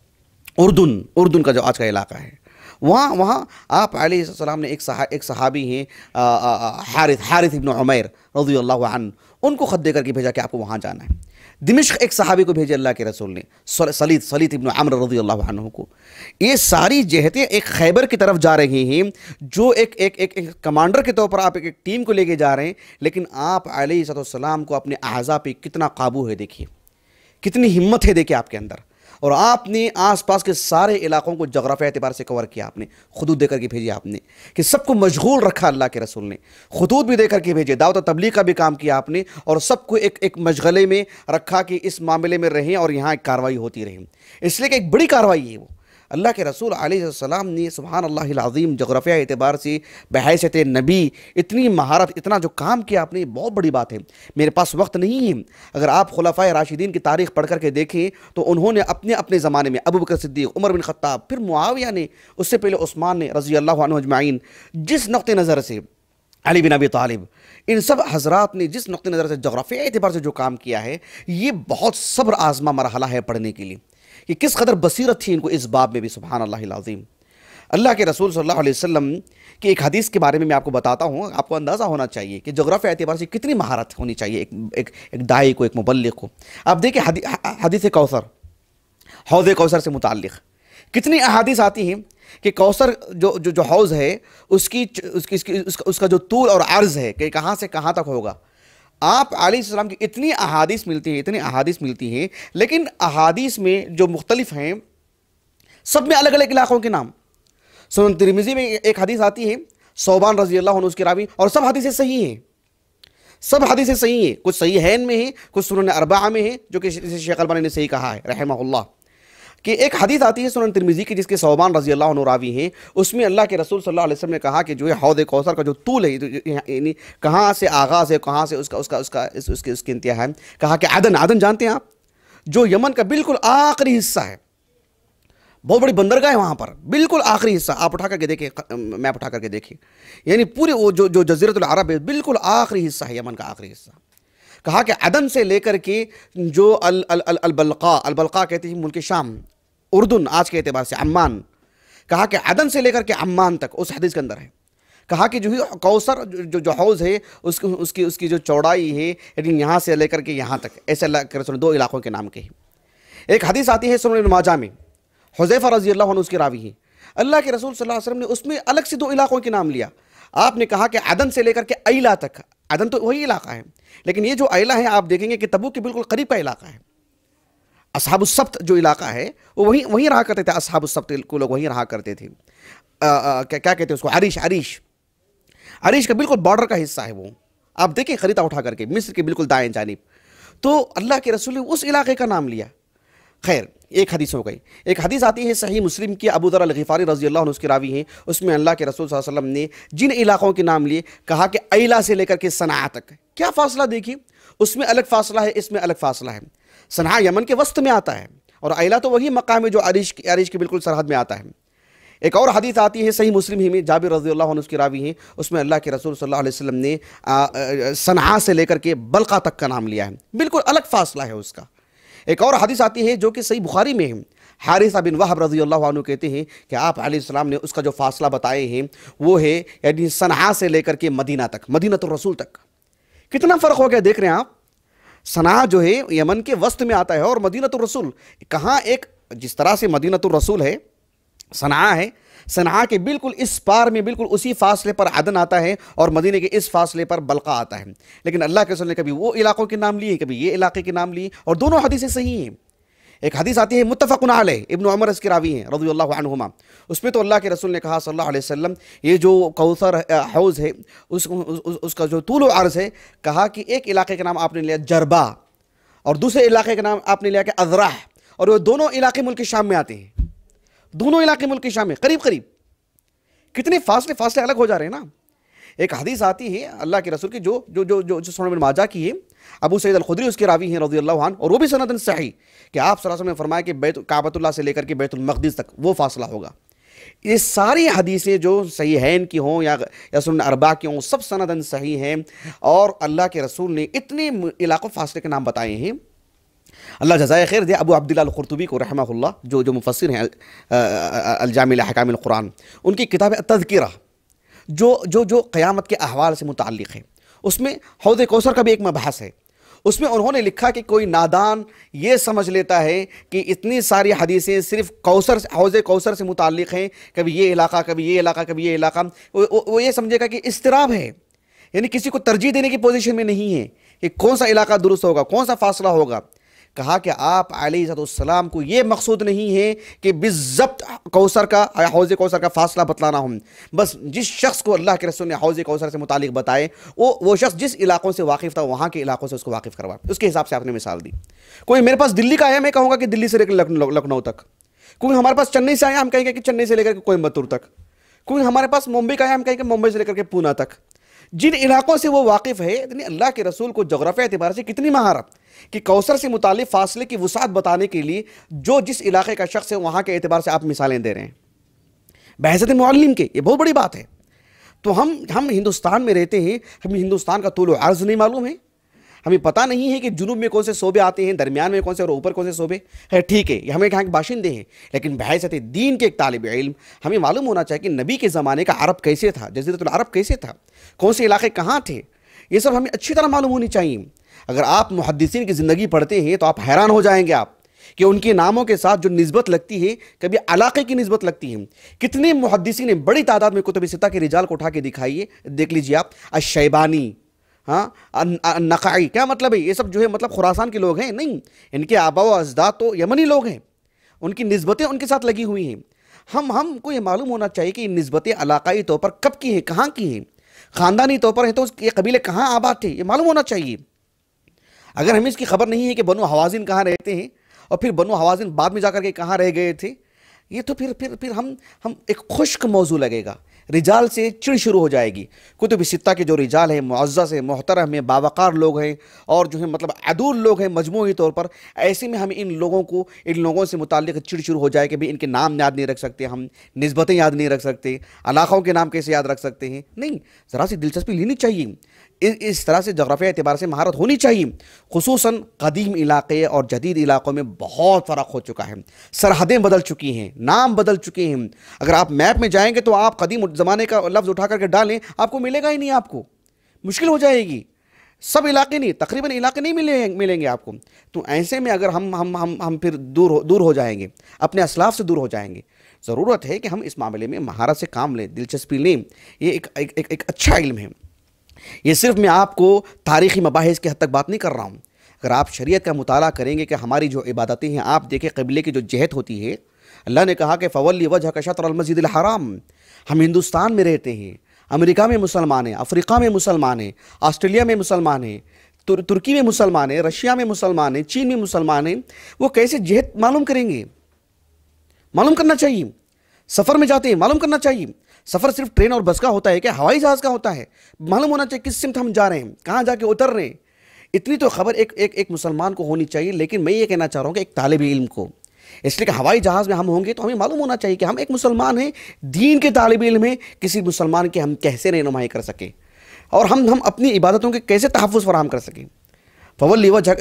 اردن اردن کا جو آج کا علاقہ ہے، وہاں وہاں آپ علیہ السلام نے ایک ایک صحابی ہیں حارث حارث ابن عمیر رضی اللہ عنہ، ان کو خط دے کر کے بھیجا کہ آپ کو وہاں جانا ہے۔ دمشق ایک صحابی کو بھیجے اللہ کے رسول نے، سلیط سلیط ابن عمرو رضی اللہ عنہ کو۔ یہ ساری جہتیں ایک خیبر کی طرف جا رہی ہیں، جو ایک ایک ایک کمانڈر کے طور پر آپ ایک ایک ٹیم کو لے کے جا رہے ہیں، لیکن آپ علیہ السلام کو اپنے اعضاء پہ کتنا قابو ہے، دیکھیے کتنی ہمت ہے، دیکھیے آپ کے اندر۔ اور آپ نے آس پاس کے سارے علاقوں کو جغرافیہ اعتبار سے کور کیا، آپ نے خطوط دے کر کے بھیجے، آپ نے کہ سب کو مشغول رکھا اللہ کے رسول نے، خطوط بھی دے کر کے بھیجے، دعوت و تبلیغ کا بھی کام کیا آپ نے، اور سب کو ایک ایک مشغلے میں رکھا کہ اس معاملے میں رہیں اور یہاں ایک کاروائی ہوتی رہے۔ اس لیے کہ ایک بڑی کاروائی ہے وہ۔ اللہ کے رسول علیہ السلام نے سبحان اللہ العظیم جغرافیہ اعتبار سے بحیثیت نبی اتنی مہارت، اتنا جو کام کیا آپ نے، بہت بڑی بات ہے۔ میرے پاس وقت نہیں ہے، اگر آپ خلفائے راشدین کی تاریخ پڑھ کر کے دیکھیں تو انہوں نے اپنے اپنے زمانے میں ابو بکر صدیق، عمر بن خطاب، پھر معاویہ نے، اس سے پہلے عثمان نے رضی اللہ عنہ اجمعین، جس نقطۂ نظر سے علی بن ابی طالب، ان سب حضرات نے جس نقطۂ نظر سے جغرافیہ اعتبار سے جو کام کیا ہے، یہ بہت صبر آزما مرحلہ ہے پڑھنے کے لیے کہ کس قدر بصیرت تھی ان کو اس باب میں بھی، سبحان اللہ العظیم۔ اللہ کے رسول صلی اللہ علیہ وسلم کی ایک حدیث کے بارے میں میں آپ کو بتاتا ہوں، آپ کو اندازہ ہونا چاہیے کہ جغرافیہ اعتبار سے کتنی مہارت ہونی چاہیے ایک ایک ایک داعی کو، ایک مبلغ کو۔ آپ دیکھیں حدیث کوثر، حوض کوثر سے متعلق کتنی احادیث آتی ہیں کہ کوثر جو جو جو حوض ہے اس کی اس کی اس کا جو طول اور عرض ہے کہ کہاں سے کہاں تک ہوگا، آپ علیہ السلام کی اتنی احادیث ملتی ہیں، اتنی احادیث ملتی ہیں، لیکن احادیث میں جو مختلف ہیں سب میں الگ الگ علاقوں کے نام۔ سنن ترمذی میں ایک حدیث آتی ہے، صوبان رضی اللہ عنہ اس کی راوی، اور سب حدیثیں صحیح ہیں، سب حدیثیں صحیح ہیں، کچھ صحیحین میں ہیں، کچھ سنن اربعہ میں ہیں، جو کہ شیخ البانی نے صحیح کہا ہے رحمہ اللہ، کہ ایک حدیث آتی ہے سنن ترمذی کی جس کے صوبان رضی اللہ عنہ راوی ہیں، اس میں اللہ کے رسول صلی اللہ علیہ وسلم نے کہا کہ جو ہے حوض کوثر کا جو طول ہے، یعنی کہاں سے آغاز ہے، کہاں سے اس کا اس کا اس کا اس اس کی اس کی انتہا ہے، کہا کہ عدن، عدن جانتے ہیں آپ، جو یمن کا بالکل آخری حصہ ہے، بہت بڑی بندرگاہ ہے وہاں پر، بالکل آخری حصہ، آپ اٹھا کر کے دیکھیں، میپ اٹھا کر کے دیکھیں، یعنی پورے وہ جو جو جزیرۃ العرب ہے بالکل آخری حصہ ہے، یمن کا آخری حصہ۔ کہا کہ عدن سے لے کر کے جو البلقاء، البلقاء کہتے ہیں ملک شام، اردن آج کے اعتبار سے عمان، کہا کہ عدن سے لے کر کے عمان تک اس حدیث کے اندر ہے، کہا کہ جو ہے کوثر جو جو حوض ہے اس کی اس کی اس کی جو چوڑائی ہے، یعنی یہاں سے لے کر کے یہاں تک، ایسے اللہ کے رسول نے دو علاقوں کے نام کہے۔ ایک حدیث آتی ہے سنن ابن ماجہ میں، حذیفہ رضی اللہ عنہ اس کے راوی ہیں، اللہ کے رسول صلی اللہ علیہ وسلم نے اس میں الگ سے دو علاقوں کے نام لیا، آپ نے کہا کہ عدن سے لے کر کے ایلا تک، عدن تو وہی علاقہ ہے، لیکن یہ جو ایلا ہے آپ دیکھیں گے کہ تبوک کے بالکل قریب کا علاقہ ہے، اصحاب السبت جو علاقہ ہے وہ وہیں وہیں رہا کرتے تھے، اصحاب السبت کو لوگ وہیں رہا کرتے تھے، کیا کہتے ہیں اس کو، عریش، عریش عریش کا بالکل بارڈر کا حصہ ہے وہ، آپ دیکھیں خریدہ اٹھا کر کے، مصر کے بالکل دائیں جانب، تو اللہ کے رسول نے اس علاقے کا نام لیا۔ خیر ایک حدیث ہو گئی، ایک حدیث آتی ہے صحیح مسلم کی، ابو ذر الغفاری رضی اللہ عنہ اس کی راوی ہیں، اس میں اللہ کے رسول صلی اللہ علیہ وسلم نے جن علاقوں کے نام لیے، کہا کہ ایلا سے لے کر کے صنعاء تک، کیا فاصلہ دیکھیے، اس میں الگ فاصلہ ہے، اس میں الگ فاصلہ ہے، صنعاء یمن کے وسط میں آتا ہے، اور ایلا تو وہی مقام ہے جو عریش کی عریش کی بالکل سرحد میں آتا ہے۔ ایک اور حدیث آتی ہے صحیح مسلم ہی میں، جابر رضی اللہ عنہ اس کی راوی ہیں، اس میں اللہ کے رسول صلی اللہ علیہ وسلم نے صنعاء سے لے کر کے بلقا تک کا نام لیا ہے، بالکل الگ فاصلہ ہے اس کا۔ ایک اور حدیث آتی ہے جو کہ صحیح بخاری میں ہے، حارثہ بن وہب رضی اللہ عنہ کہتے ہیں کہ آپ علیہ السلام نے اس کا جو فاصلہ بتائے ہیں وہ ہے یعنی صنعاء سے لے کر کے مدینہ تک، مدینہ الرسول تک، کتنا فرق ہو گیا دیکھ رہے ہیں آپ، صنعاء جو ہے یمن کے وسط میں آتا ہے، اور مدینہ الرسول کہاں، ایک جس طرح سے مدینہ الرسول ہے صنعاء ہے، صنعاء کے بالکل اس پار میں بالکل اسی فاصلے پر عدن آتا ہے، اور مدینہ کے اس فاصلے پر بلقا آتا ہے، لیکن اللہ کے رسول نے کبھی وہ علاقوں کے نام لیے، کبھی یہ علاقے کے نام لیے، اور دونوں حدیثیں صحیح ہیں۔ ایک حدیث آتی ہے متفق علیہ، ابن عمر اس کی راوی ہیں رضی اللہ عنہما، اس میں تو اللہ کے رسول نے کہا صلی اللہ علیہ وسلم یہ جو کوثر حوض ہے اس اس کا جو طول و عرض ہے، کہا کہ ایک علاقے کا نام آپ نے لیا جربا، اور دوسرے علاقے کا نام آپ نے لیا کہ اذرح، اور وہ دونوں علاقے ملک شام میں آتے ہیں، دونوں علاقے ملک شام میں قریب قریب، کتنے فاصلے فاصلے الگ ہو جا رہے ہیں نا۔ ایک حدیث آتی ہے اللہ کے رسول کی جو جو جو جو سنن ابن ماجہ کی ہے، ابو سعید الخدری اس کے راوی ہیں رضی اللہ عنہ، اور وہ بھی سند صحیح کہ آپ صلی اللہ علیہ وسلم نے فرمایا کہ بیت کعبۃ اللہ سے لے کر کے بیت المقدس تک وہ فاصلہ ہوگا۔ یہ ساری حدیثیں جو صحیحین کی ہوں یا یا سنن اربعہ کی ہوں، سب سندن صحیح ہیں، اور اللہ کے رسول نے اتنے علاقوں فاصلے کے نام بتائے ہیں۔ اللہ جزائے خیر دے ابو عبداللہ القرطبی کو رحمہ اللہ، جو جو مفسر ہیں الجامع لأحکام القرآن، ان کی کتاب التذکرہ جو جو جو قیامت کے احوال سے متعلق ہے، اس میں حوض کوثر کا بھی ایک مبحث ہے، اس میں انہوں نے لکھا کہ کوئی نادان یہ سمجھ لیتا ہے کہ اتنی ساری حدیثیں صرف کوثر حوض کوثر سے متعلق ہیں، کبھی یہ علاقہ کبھی یہ علاقہ کبھی یہ علاقہ، وہ یہ سمجھے گا کہ اضطراب ہے، یعنی کسی کو ترجیح دینے کی پوزیشن میں نہیں ہے کہ کون سا علاقہ درست ہوگا، کون سا فاصلہ ہوگا۔ کہا کہ آپ علیہ السلام کو یہ مقصود نہیں ہے کہ بالضبط کوثر کا حوض کوثر کا فاصلہ بتلانا ہوں، بس جس شخص کو اللہ کے رسول نے حوض کوثر سے متعلق بتائے، وہ وہ شخص جس علاقوں سے واقف تھا وہاں کے علاقوں سے اس کو واقف کروا، اس کے حساب سے آپ نے مثال دی۔ کوئی میرے پاس دلی کا آیا، میں کہوں گا کہ دلی سے لے کر لکھنؤ تک، کوئی ہمارے پاس چنئی سے آیا، ہم کہیں گے کہ چنئی سے لے کر کے کوئمبتور تک، کوئی ہمارے پاس ممبئی کا آیا، ہم کہیں گے ممبئی سے لے کر کے پونا تک۔ جن علاقوں سے وہ واقف ہے، یعنی اللہ کے رسول کو جغرافیہ اعتبار سے کتنی مہارت کہ کوثر سے متعلق فاصلے کی وسعت بتانے کے لیے جو جس علاقے کا شخص ہے وہاں کے اعتبار سے آپ مثالیں دے رہے ہیں بحیثیت معلم کے، یہ بہت بڑی بات ہے۔ تو ہم ہم ہندوستان میں رہتے ہیں، ہمیں ہندوستان کا طول و عرض نہیں معلوم ہے، ہمیں پتہ نہیں ہے کہ جنوب میں کون سے صوبے آتے ہیں، درمیان میں کون سے اور اوپر کون سے صوبے ہے، ٹھیک ہے یہ ہمیں کہاں کے باشندے ہیں، لیکن بحیثیت دین کے ایک طالب علم ہمیں معلوم ہونا چاہیے کہ نبی کے زمانے کا عرب کیسے تھا، جزیرۃ العرب کیسے تھا، کون سے علاقے کہاں تھے، یہ سب ہمیں اچھی طرح معلوم ہونی چاہیے۔ اگر آپ محدثین کی زندگی پڑھتے ہیں تو آپ حیران ہو جائیں گے آپ کہ ان کے ناموں کے ساتھ جو نسبت لگتی ہے کبھی علاقے کی نسبت لگتی ہے۔ کتنے محدثین نے بڑی تعداد میں کتب ستہ کے رجال کو اٹھا کے دکھائیے، دیکھ لیجیے آپ، الشیبانی، ہاں النخعی، کیا مطلب ہے، یہ سب جو ہے مطلب خراسان کے لوگ ہیں نہیں، ان کے آباء و اجداد تو یمنی لوگ ہیں، ان کی نسبتیں ان کے ساتھ لگی ہوئی ہیں۔ ہم ہم کو یہ معلوم ہونا چاہیے کہ یہ نسبتیں علاقائی طور پر کب کی ہیں، کہاں کی ہیں، خاندانی طور پر ہیں تو یہ قبیلے کہاں آباد تھے، یہ معلوم ہونا چاہیے۔ اگر ہمیں اس کی خبر نہیں ہے کہ بنو حوازن کہاں رہتے ہیں اور پھر بنو حوازن بعد میں جا کر کے کہاں رہ گئے تھے، یہ تو پھر پھر پھر ہم ہم ایک خشک موضوع لگے گا، رجال سے چڑ شروع ہو جائے گی۔ کتب ستہ کے جو رجال ہیں، معزز ہیں، محترم ہیں، باوقار لوگ ہیں اور جو ہے مطلب عدول لوگ ہیں مجموعی طور پر، ایسے میں ہم ان لوگوں کو ان لوگوں سے متعلق چڑ شروع ہو جائے کہ بھی ان کے نام یاد نہیں رکھ سکتے، ہم نسبتیں یاد نہیں رکھ سکتے، علاقوں کے نام کیسے یاد رکھ سکتے ہیں۔ نہیں، ذرا سی دلچسپی لینی چاہیے، اس طرح سے جغرافیہ اعتبار سے مہارت ہونی چاہیے۔ خصوصاً قدیم علاقے اور جدید علاقوں میں بہت فرق ہو چکا ہے، سرحدیں بدل چکی ہیں، نام بدل چکے ہیں۔ اگر آپ میپ میں جائیں گے تو آپ قدیم زمانے کا لفظ اٹھا کر کے ڈالیں، آپ کو ملے گا ہی نہیں، آپ کو مشکل ہو جائے گی، سب علاقے نہیں، تقریباً علاقے نہیں ملیں ملیں گے آپ کو۔ تو ایسے میں اگر ہم ہم ہم ہم پھر دور ہو دور ہو جائیں گے، اپنے اسلاف سے دور ہو جائیں گے۔ ضرورت ہے کہ ہم اس معاملے میں مہارت سے کام لیں، دلچسپی لیں، یہ ایک ایک ایک, ایک اچھا علم ہے۔ یہ صرف میں آپ کو تاریخی مباحث کی حد تک بات نہیں کر رہا ہوں، اگر آپ شریعت کا مطالعہ کریں گے کہ ہماری جو عبادتیں ہیں، آپ دیکھیں قبلے کی جو جہت ہوتی ہے، اللہ نے کہا کہ فولی وجہک شطر المسجد الحرام، ہم ہندوستان میں رہتے ہیں، امریکہ میں مسلمان ہیں، افریقہ میں مسلمان ہیں، آسٹریلیا میں مسلمان ہیں، ترکی میں مسلمان ہیں، رشیا میں مسلمان ہیں، چین میں مسلمان ہیں، وہ کیسے جہت معلوم کریں گے؟ معلوم کرنا چاہیے۔ سفر میں جاتے ہیں، معلوم کرنا چاہیے۔ سفر صرف ٹرین اور بس کا ہوتا ہے کہ ہوائی جہاز کا ہوتا ہے؟ معلوم ہونا چاہیے کس سمت ہم جا رہے ہیں، کہاں جا کے اتر رہے ہیں۔ اتنی تو خبر ایک ایک ایک مسلمان کو ہونی چاہیے، لیکن میں یہ کہنا چاہ رہا ہوں کہ ایک طالب علم کو، اس لیے کہ ہوائی جہاز میں ہم ہوں گے تو ہمیں معلوم ہونا چاہیے کہ ہم ایک مسلمان ہیں، دین کے طالب علم ہیں، کسی مسلمان کے ہم کیسے رہنمائی کر سکیں اور ہم ہم اپنی عبادتوں کے کیسے تحفظ فراہم کر سکیں۔ فولی وجہک،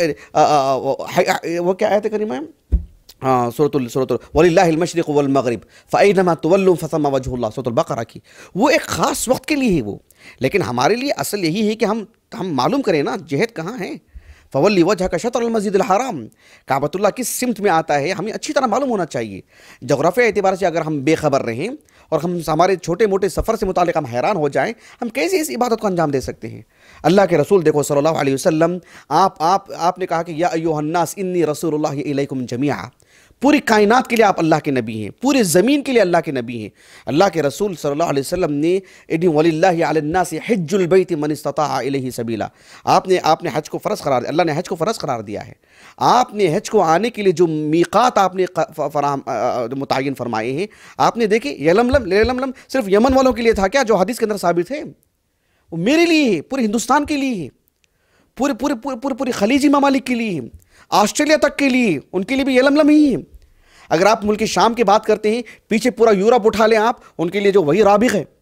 وہ کیا آیت کریمہ ہے؟ ہاں، سورۃ سورۃ وَلِلَّهِ الْمَشْرِقُ وَالْمَغْرِبُ فَأَيْنَمَا تُوَلُّوا فَثَمَّ وَجْهُ اللَّهِ، سورۃ البقرہ کی۔ وہ ایک خاص وقت کے لیے ہے وہ، لیکن ہمارے لیے اصل یہی ہے کہ ہم ہم معلوم کریں نا جہت کہاں ہے۔ فولی وجہک شطر المسجد الحرام، کعبۃ اللہ کس سمت میں آتا ہے ہمیں اچھی طرح معلوم ہونا چاہیے۔ جغرافیہ اعتبار سے اگر ہم بے خبر رہیں اور ہم ہمارے چھوٹے موٹے سفر سے متعلق ہم حیران ہو جائیں، ہم کیسے اس عبادت کو انجام دے سکتے ہیں؟ اللہ کے رسول دیکھو صلی اللہ علیہ وسلم، آپ آپ آپ نے کہا کہ یا ایھا الناس انی رسول اللہ الیکم جمیعا، پوری کائنات کے لیے آپ اللہ کے نبی ہیں، پورے زمین کے لیے اللہ کے نبی ہیں۔ اللہ کے رسول صلی اللہ علیہ وسلم نے وَلِلَّهِ عَلَى النَّاسِ حِجُّ الْبَيْتِ مَنِ اسْتَطَاعَ إِلَيْهِ سَبِيلًا، آپ نے آپ نے حج کو فرض قرار دیا، اللہ نے حج کو فرض قرار دیا ہے۔ آپ نے حج کو آنے کے لیے جو میقات آپ نے فراہم متعین فرمائے ہیں، آپ نے دیکھے یلملم یلملم صرف یمن والوں کے لیے تھا کیا جو حدیث کے اندر ثابت ہے؟ وہ میرے لیے ہے، پورے ہندوستان کے لیے ہے، پورے پورے پورے پورے خلیجی ممالک کے لیے ہے، آسٹریلیا تک کے لیے، ان کے لیے بھی یلملم ہی ہے۔ اگر آپ ملک شام کی بات کرتے ہیں، پیچھے پورا یورپ اٹھا لیں آپ، ان کے لیے جو وہی رابغ ہے،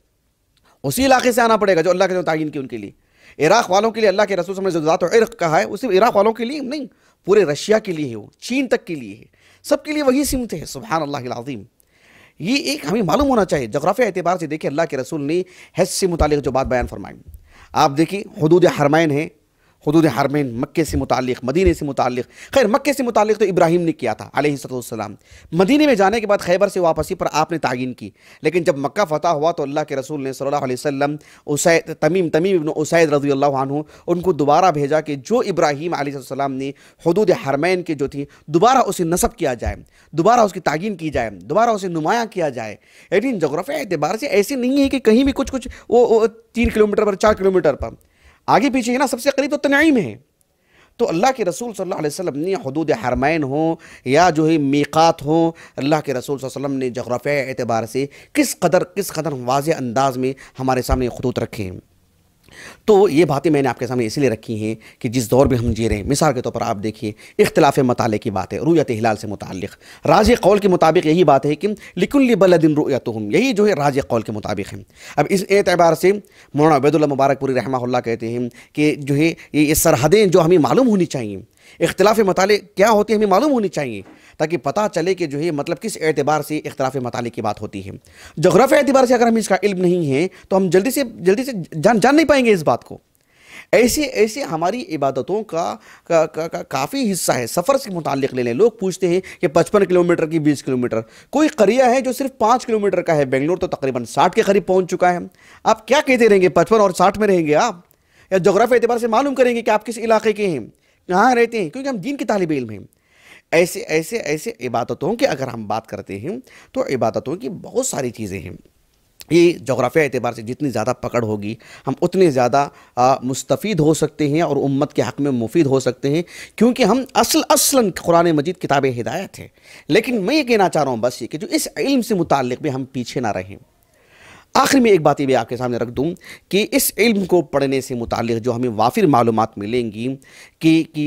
اسی علاقے سے آنا پڑے گا جو اللہ کے جو تعین کی ان کے لیے۔ عراق والوں کے لیے اللہ کے رسول صلی اللہ علیہ وسلم نے ذات و عرق کہا ہے، وہ صرف عراق والوں کے لیے نہیں، پورے رشیا کے لیے ہے، وہ چین تک کے لیے ہے، سب کے لیے وہی سمت ہے۔ سبحان اللہ العظیم، یہ ایک ہمیں معلوم ہونا چاہیے۔ جغرافیہ اعتبار سے دیکھیں اللہ کے رسول نے حج سے متعلق جو بات بیان فرمائی، آپ دیکھیں حدود حرمین ہیں، حدود حرمین مکے سے متعلق، مدینے سے متعلق۔ خیر مکے سے متعلق تو ابراہیم نے کیا تھا علیہ السلام، مدینے میں جانے کے بعد خیبر سے واپسی پر آپ نے تعین کی، لیکن جب مکہ فتح ہوا تو اللہ کے رسول نے صلی اللہ علیہ وسلم اسید تمیم تمیم ابن اسید رضی اللہ عنہ ان کو دوبارہ بھیجا کہ جو ابراہیم علیہ السلام نے حدود حرمین کے جو تھی دوبارہ اسے نصب کیا جائے، دوبارہ اس کی تعین کی جائے، دوبارہ اسے نمایاں کیا جائے۔ لیکن جغرافیہ اعتبار سے ایسی نہیں ہے کہ کہیں بھی کچھ کچھ وہ تین کلومیٹر پر، چار کلومیٹر پر آگے پیچھے ہے نا، سب سے قریب تو تنعیم ہے۔ تو اللہ کے رسول صلی اللہ علیہ وسلم نے حدود حرمین ہوں یا جو ہے میقات ہوں، اللہ کے رسول صلی اللہ علیہ وسلم نے جغرافیہ اعتبار سے کس قدر کس قدر واضح انداز میں ہمارے سامنے خطوط رکھے ہیں۔ تو یہ باتیں میں نے آپ کے سامنے اس لیے رکھی ہیں کہ جس دور میں ہم جی رہے ہیں، مثال کے طور پر آپ دیکھیے اختلاف مطالعے کی بات ہے، رؤیت ہلال سے متعلق راجح قول کے مطابق یہی بات ہے کہ لکل بلد رؤیتہم، یہی جو ہے راجح قول کے مطابق ہے۔ اب اس اعتبار سے مولانا عبید اللہ مبارک پوری رحمہ اللہ کہتے ہیں کہ جو ہے یہ سرحدیں جو ہمیں معلوم ہونی چاہیے، اختلاف مطالعے کیا ہوتے ہیں ہمیں معلوم ہونی چاہیے، تاکہ پتہ چلے کہ جو ہے مطلب کس اعتبار سے اختلاف مطالعے کی بات ہوتی ہے۔ جغرافیہ اعتبار سے اگر ہم اس کا علم نہیں ہے تو ہم جلدی سے جلدی سے جان جان نہیں پائیں گے اس بات کو۔ ایسے ایسے ہماری عبادتوں کا کا, کا, کا کافی حصہ ہے۔ سفر سے متعلق لے لیں، لوگ پوچھتے ہیں کہ پچپن کلومیٹر کی بیس کلومیٹر، کوئی قریہ ہے جو صرف پانچ کلومیٹر کا ہے، بنگلور تو تقریباً ساٹھ کے قریب پہنچ چکا ہے۔ آپ کیا کہتے رہیں گے؟ پچپن اور ساٹھ میں رہیں گے آپ، یا جغرافیہ اعتبار سے معلوم کریں گے کہ آپ کس علاقے کے ہیں، کہاں رہتے ہیں؟ کیونکہ ہم دین کے طالب علم ہیں۔ ایسے ایسے ایسے عبادتوں کی اگر ہم بات کرتے ہیں تو عبادتوں کی بہت ساری چیزیں ہیں. یہ جغرافیہ اعتبار سے جتنی زیادہ پکڑ ہوگی ہم اتنے زیادہ مستفید ہو سکتے ہیں اور امت کے حق میں مفید ہو سکتے ہیں، کیونکہ ہم اصل اصلاً قرآن مجید کتاب ہدایت ہے. لیکن میں یہ کہنا چاہ رہا ہوں بس یہ کہ جو اس علم سے متعلق بھی ہم پیچھے نہ رہیں. آخر میں ایک بات یہ بھی آپ کے سامنے رکھ دوں کہ اس علم کو پڑھنے سے متعلق جو ہمیں وافر معلومات ملیں گی کہ کہ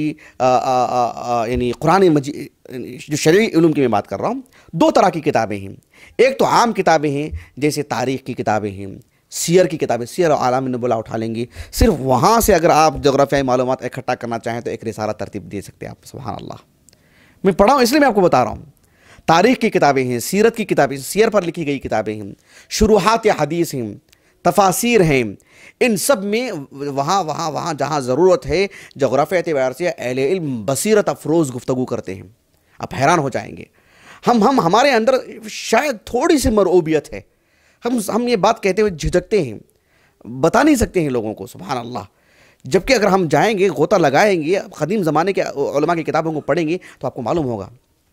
یعنی قرآن مجید جو شرعی علوم کی میں بات کر رہا ہوں، دو طرح کی کتابیں ہیں. ایک تو عام کتابیں ہیں جیسے تاریخ کی کتابیں ہیں، سیر کی کتابیں، سیر و اعلام النبلاء اٹھا لیں گی. صرف وہاں سے اگر آپ جغرافیائی معلومات اکٹھا کرنا چاہیں تو ایک رسالہ ترتیب دے سکتے ہیں آپ. سبحان اللہ، میں پڑھا ہوں اس لیے میں آپ کو بتا رہا ہوں. تاریخ کی کتابیں ہیں، سیرت کی کتابیں، سیر پر لکھی گئی کتابیں ہیں، شروحات حدیث ہیں، تفاسیر ہیں. ان سب میں وہاں وہاں وہاں جہاں ضرورت ہے جغرافیہ اعتبار سے اہل علم بصیرت افروز گفتگو کرتے ہیں. آپ حیران ہو جائیں گے. ہم ہم ہمارے اندر شاید تھوڑی سی مرعوبیت ہے، ہم ہم یہ بات کہتے ہوئے جھجکتے ہیں، بتا نہیں سکتے ہیں لوگوں کو. سبحان اللہ. جبکہ اگر ہم جائیں گے، غوطہ لگائیں گے، قدیم زمانے کے علماء کی کتابوں کو پڑھیں گے تو آپ کو معلوم ہوگا.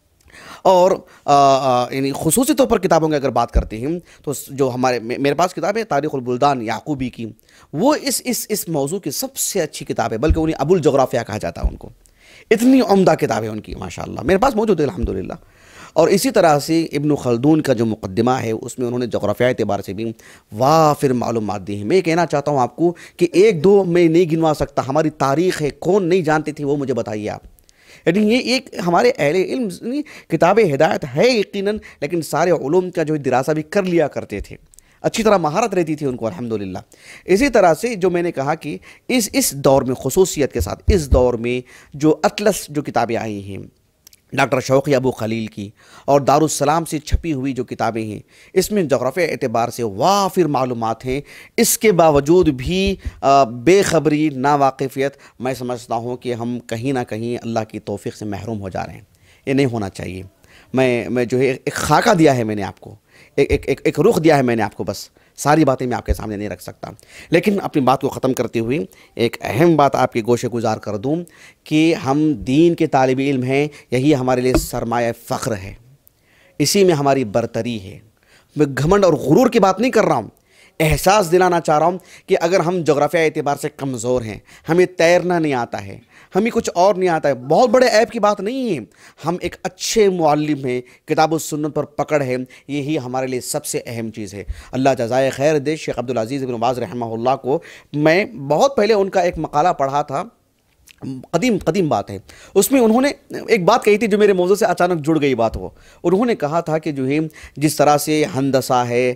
اور یعنی خصوصی طور پر کتابوں کی اگر بات کرتے ہیں تو جو ہمارے میرے پاس کتاب ہے تاریخ البلدان یعقوبی کی، وہ اس اس اس موضوع کی سب سے اچھی کتاب ہے، بلکہ انہیں ابو الجغرافیہ کہا جاتا ہے ان کو. اتنی عمدہ کتاب ہے ان کی ماشاءاللہ، میرے پاس موجود ہے الحمدللہ. اور اسی طرح سے ابن خلدون کا جو مقدمہ ہے اس میں انہوں نے جغرافیہ اعتبار سے بھی وافر معلومات دی ہیں. میں کہنا چاہتا ہوں آپ کو کہ ایک دو میں نہیں گنوا سکتا، ہماری تاریخ ہے، کون نہیں جانتے تھے وہ مجھے بتائیے آپ. یعنی یہ ایک ہمارے اہل علم کتاب ہدایت ہے یقیناً، لیکن سارے علوم کا جو دراسہ بھی کر لیا کرتے تھے، اچھی طرح مہارت رہتی تھی ان کو الحمدللہ. اسی طرح سے جو میں نے کہا کہ اس اس دور میں خصوصیت کے ساتھ اس دور میں جو اطلس جو کتابیں آئی ہیں ڈاکٹر شوقی ابو خلیل کی اور دارالسلام سے چھپی ہوئی جو کتابیں ہیں، اس میں جغرافیہ اعتبار سے وافر معلومات ہیں. اس کے باوجود بھی بے خبری، ناواقفیت، میں سمجھتا ہوں کہ ہم کہیں نہ کہیں اللہ کی توفیق سے محروم ہو جا رہے ہیں. یہ نہیں ہونا چاہیے. میں میں جو ہے ایک خاکہ دیا ہے میں نے آپ کو، ایک ایک ایک رخ دیا ہے میں نے آپ کو، بس ساری باتیں میں آپ کے سامنے نہیں رکھ سکتا. لیکن اپنی بات کو ختم کرتے ہوئے ایک اہم بات آپ کے گوشے گزار کر دوں کہ ہم دین کے طالب علم ہیں، یہی ہمارے لیے سرمایہ فخر ہے، اسی میں ہماری برتری ہے. میں گھمنڈ اور غرور کی بات نہیں کر رہا ہوں، احساس دلانا چاہ رہا ہوں کہ اگر ہم جغرافیہ اعتبار سے کمزور ہیں، ہمیں تیرنا نہیں آتا ہے، ہمیں کچھ اور نہیں آتا ہے، بہت بڑے عیب کی بات نہیں ہے. ہم ایک اچھے معلم ہیں، کتاب و سنت پر پکڑ ہے، یہی ہمارے لیے سب سے اہم چیز ہے. اللہ جزائے خیر دے شیخ عبدالعزیز بن باز رحمہ اللہ کو. میں بہت پہلے ان کا ایک مقالہ پڑھا تھا، قدیم قدیم بات ہے، اس میں انہوں نے ایک بات کہی تھی جو میرے موضوع سے اچانک جڑ گئی بات. وہ انہوں نے کہا تھا کہ جو ہے جس طرح سے ہندسہ ہے،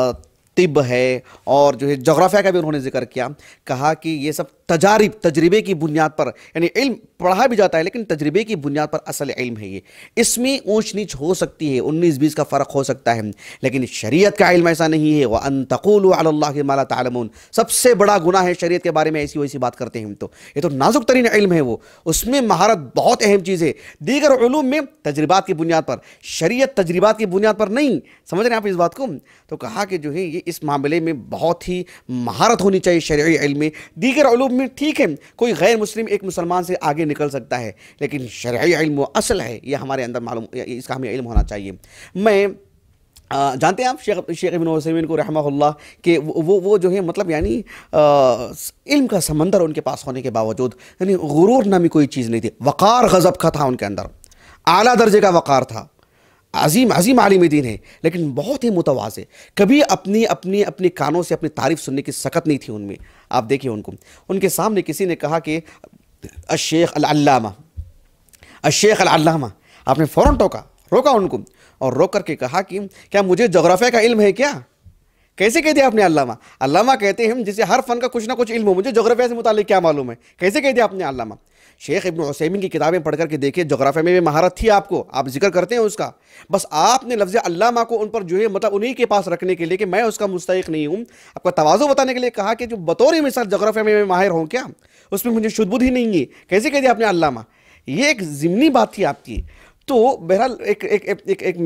طب ہے، اور جو ہے جغرافیہ کا بھی انہوں نے ذکر کیا، کہا کہ یہ سب تجارب تجربے کی بنیاد پر، یعنی علم پڑھا بھی جاتا ہے لیکن تجربے کی بنیاد پر اصل علم ہے یہ. اس میں اونچ نیچ ہو سکتی ہے، انیس بیس کا فرق ہو سکتا ہے، لیکن شریعت کا علم ایسا نہیں ہے. وَأَن تَقُولُوا عَلَى اللَّهِ مَا لَا تَعْلَمُونَ. سب سے بڑا گناہ ہے شریعت کے بارے میں ایسی ویسی بات کرتے ہیں ہم. تو یہ تو نازک ترین علم ہے، وہ اس میں مہارت بہت اہم چیز ہے. دیگر علوم میں تجربات کی بنیاد پر، شریعت تجربات کی بنیاد پر نہیں. سمجھ رہے ہیں آپ اس بات کو؟ تو کہا کہ جو ہے یہ اس معاملے میں بہت ہی مہارت ہونی چاہیے شرعی علم میں. دیگر علوم میں ٹھیک ہے کوئی غیر مسلم ایک مسلمان سے آگے نکل سکتا ہے، لیکن شرعی علم وہ اصل ہے، یہ ہمارے اندر معلوم، اس کا ہمیں علم ہونا چاہیے. میں جانتے ہیں آپ شیخ شیخ ابن عثیمین کو رحمہ اللہ کہ وہ وہ جو ہے مطلب یعنی علم کا سمندر ان کے پاس ہونے کے باوجود یعنی غرور نامی کوئی چیز نہیں تھی. وقار غضب کا تھا ان کے اندر، اعلیٰ درجے کا وقار تھا. عظیم عظیم عالم دین ہے لیکن بہت ہی متواضع. کبھی اپنی اپنی اپنی کانوں سے اپنی تعریف سننے کی سکت نہیں تھی ان میں. آپ دیکھیے ان کو، ان کے سامنے کسی نے کہا کہ الشیخ العلامہ، الشیخ العلامہ، آپ نے فوراً ٹوکا، روکا ان کو، اور روک کر کے کہا کہ کیا مجھے جغرافیہ کا علم ہے کیا؟ کیسے کہہ دیا آپ نے علامہ؟ علامہ کہتے ہیں جسے ہر فن کا کچھ نہ کچھ علم ہو. مجھے جغرافیہ سے متعلق کیا معلوم ہے؟ کیسے کہہ دیا آپ نے علامہ؟ شیخ ابن عثیمین کی کتابیں پڑھ کر کے دیکھیں، جغرافیہ میں بھی مہارت تھی آپ کو، آپ ذکر کرتے ہیں اس کا، بس آپ نے لفظ علامہ کو ان پر جو ہے مطلب انہی کے پاس رکھنے کے لیے کہ میں اس کا مستحق نہیں ہوں، آپ کا تواضع بتانے کے لیے کہا کہ جو بطور مثال جغرافیہ میں میں ماہر ہوں کیا، اس میں مجھے شدھ بدھ ہی نہیں ہے. کیسے کہہ دیا آپ نے علامہ؟ یہ ایک ضمنی بات تھی آپ کی. تو بہرحال ایک ایک ایک ایک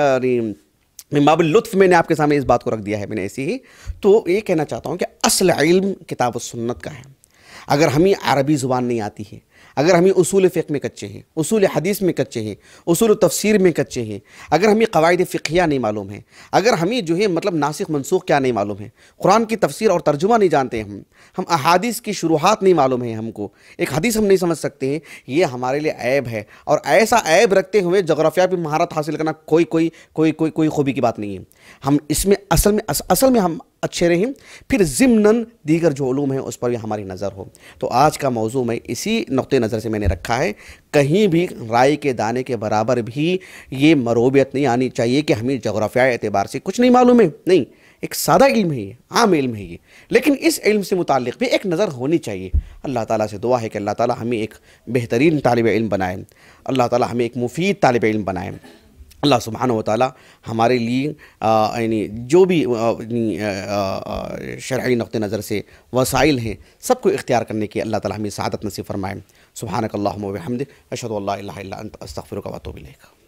من باب اللطف میں نے آپ کے سامنے اس بات کو رکھ دیا ہے میں نے ایسی ہی. تو یہ کہنا چاہتا ہوں کہ اصل علم کتاب و سنت کا ہے. اگر ہمیں عربی زبان نہیں آتی ہے، اگر ہمیں اصول فقہ میں کچے ہیں، اصول حدیث میں کچے ہیں، اصول تفسیر میں کچے ہیں، اگر ہمیں قواعد فقہیہ نہیں معلوم ہیں، اگر ہمیں جو ہے مطلب ناسخ منسوخ کیا نہیں معلوم ہے، قرآن کی تفسیر اور ترجمہ نہیں جانتے ہم ہم احادیث کی شروحات نہیں معلوم ہیں، ہم کو ایک حدیث ہم نہیں سمجھ سکتے ہیں، یہ ہمارے لیے عیب ہے۔ اور ایسا عیب رکھتے ہوئے جغرافیہ پہ مہارت حاصل کرنا کوئی کوئی کوئی کوئی کوئی خوبی کی بات نہیں ہے۔ ہم اس میں اصل میں اصل میں ہم اچھے رہیں، پھر ضمناً دیگر جو علوم ہیں اس پر بھی ہماری نظر ہو۔ تو آج کا موضوع میں اسی نقطۂ نظر سے میں نے رکھا ہے، کہیں بھی رائے کے دانے کے برابر بھی یہ مروبیت نہیں آنی چاہیے کہ ہمیں جغرافیائی اعتبار سے کچھ نہیں معلوم ہے، نہیں، ایک سادہ علم ہے، یہ عام علم ہے یہ، لیکن اس علم سے متعلق بھی ایک نظر ہونی چاہیے۔ اللہ تعالیٰ سے دعا ہے کہ اللہ تعالیٰ ہمیں ایک بہترین طالب علم بنائے، اللہ تعالیٰ ہمیں ایک مفید طالب علم بنائے۔ اللہ سبحانہ و تعالیٰ ہمارے لیے یعنی جو بھی شرعی نقطہ نظر سے وسائل ہیں سب کو اختیار کرنے کی اللہ تعالیٰ ہمیں سعادت نصیب فرمائے۔ سبحانک اللہم و بحمدک، اشہد ان لا الہ الا انت، استغفرک و اتوب الیک۔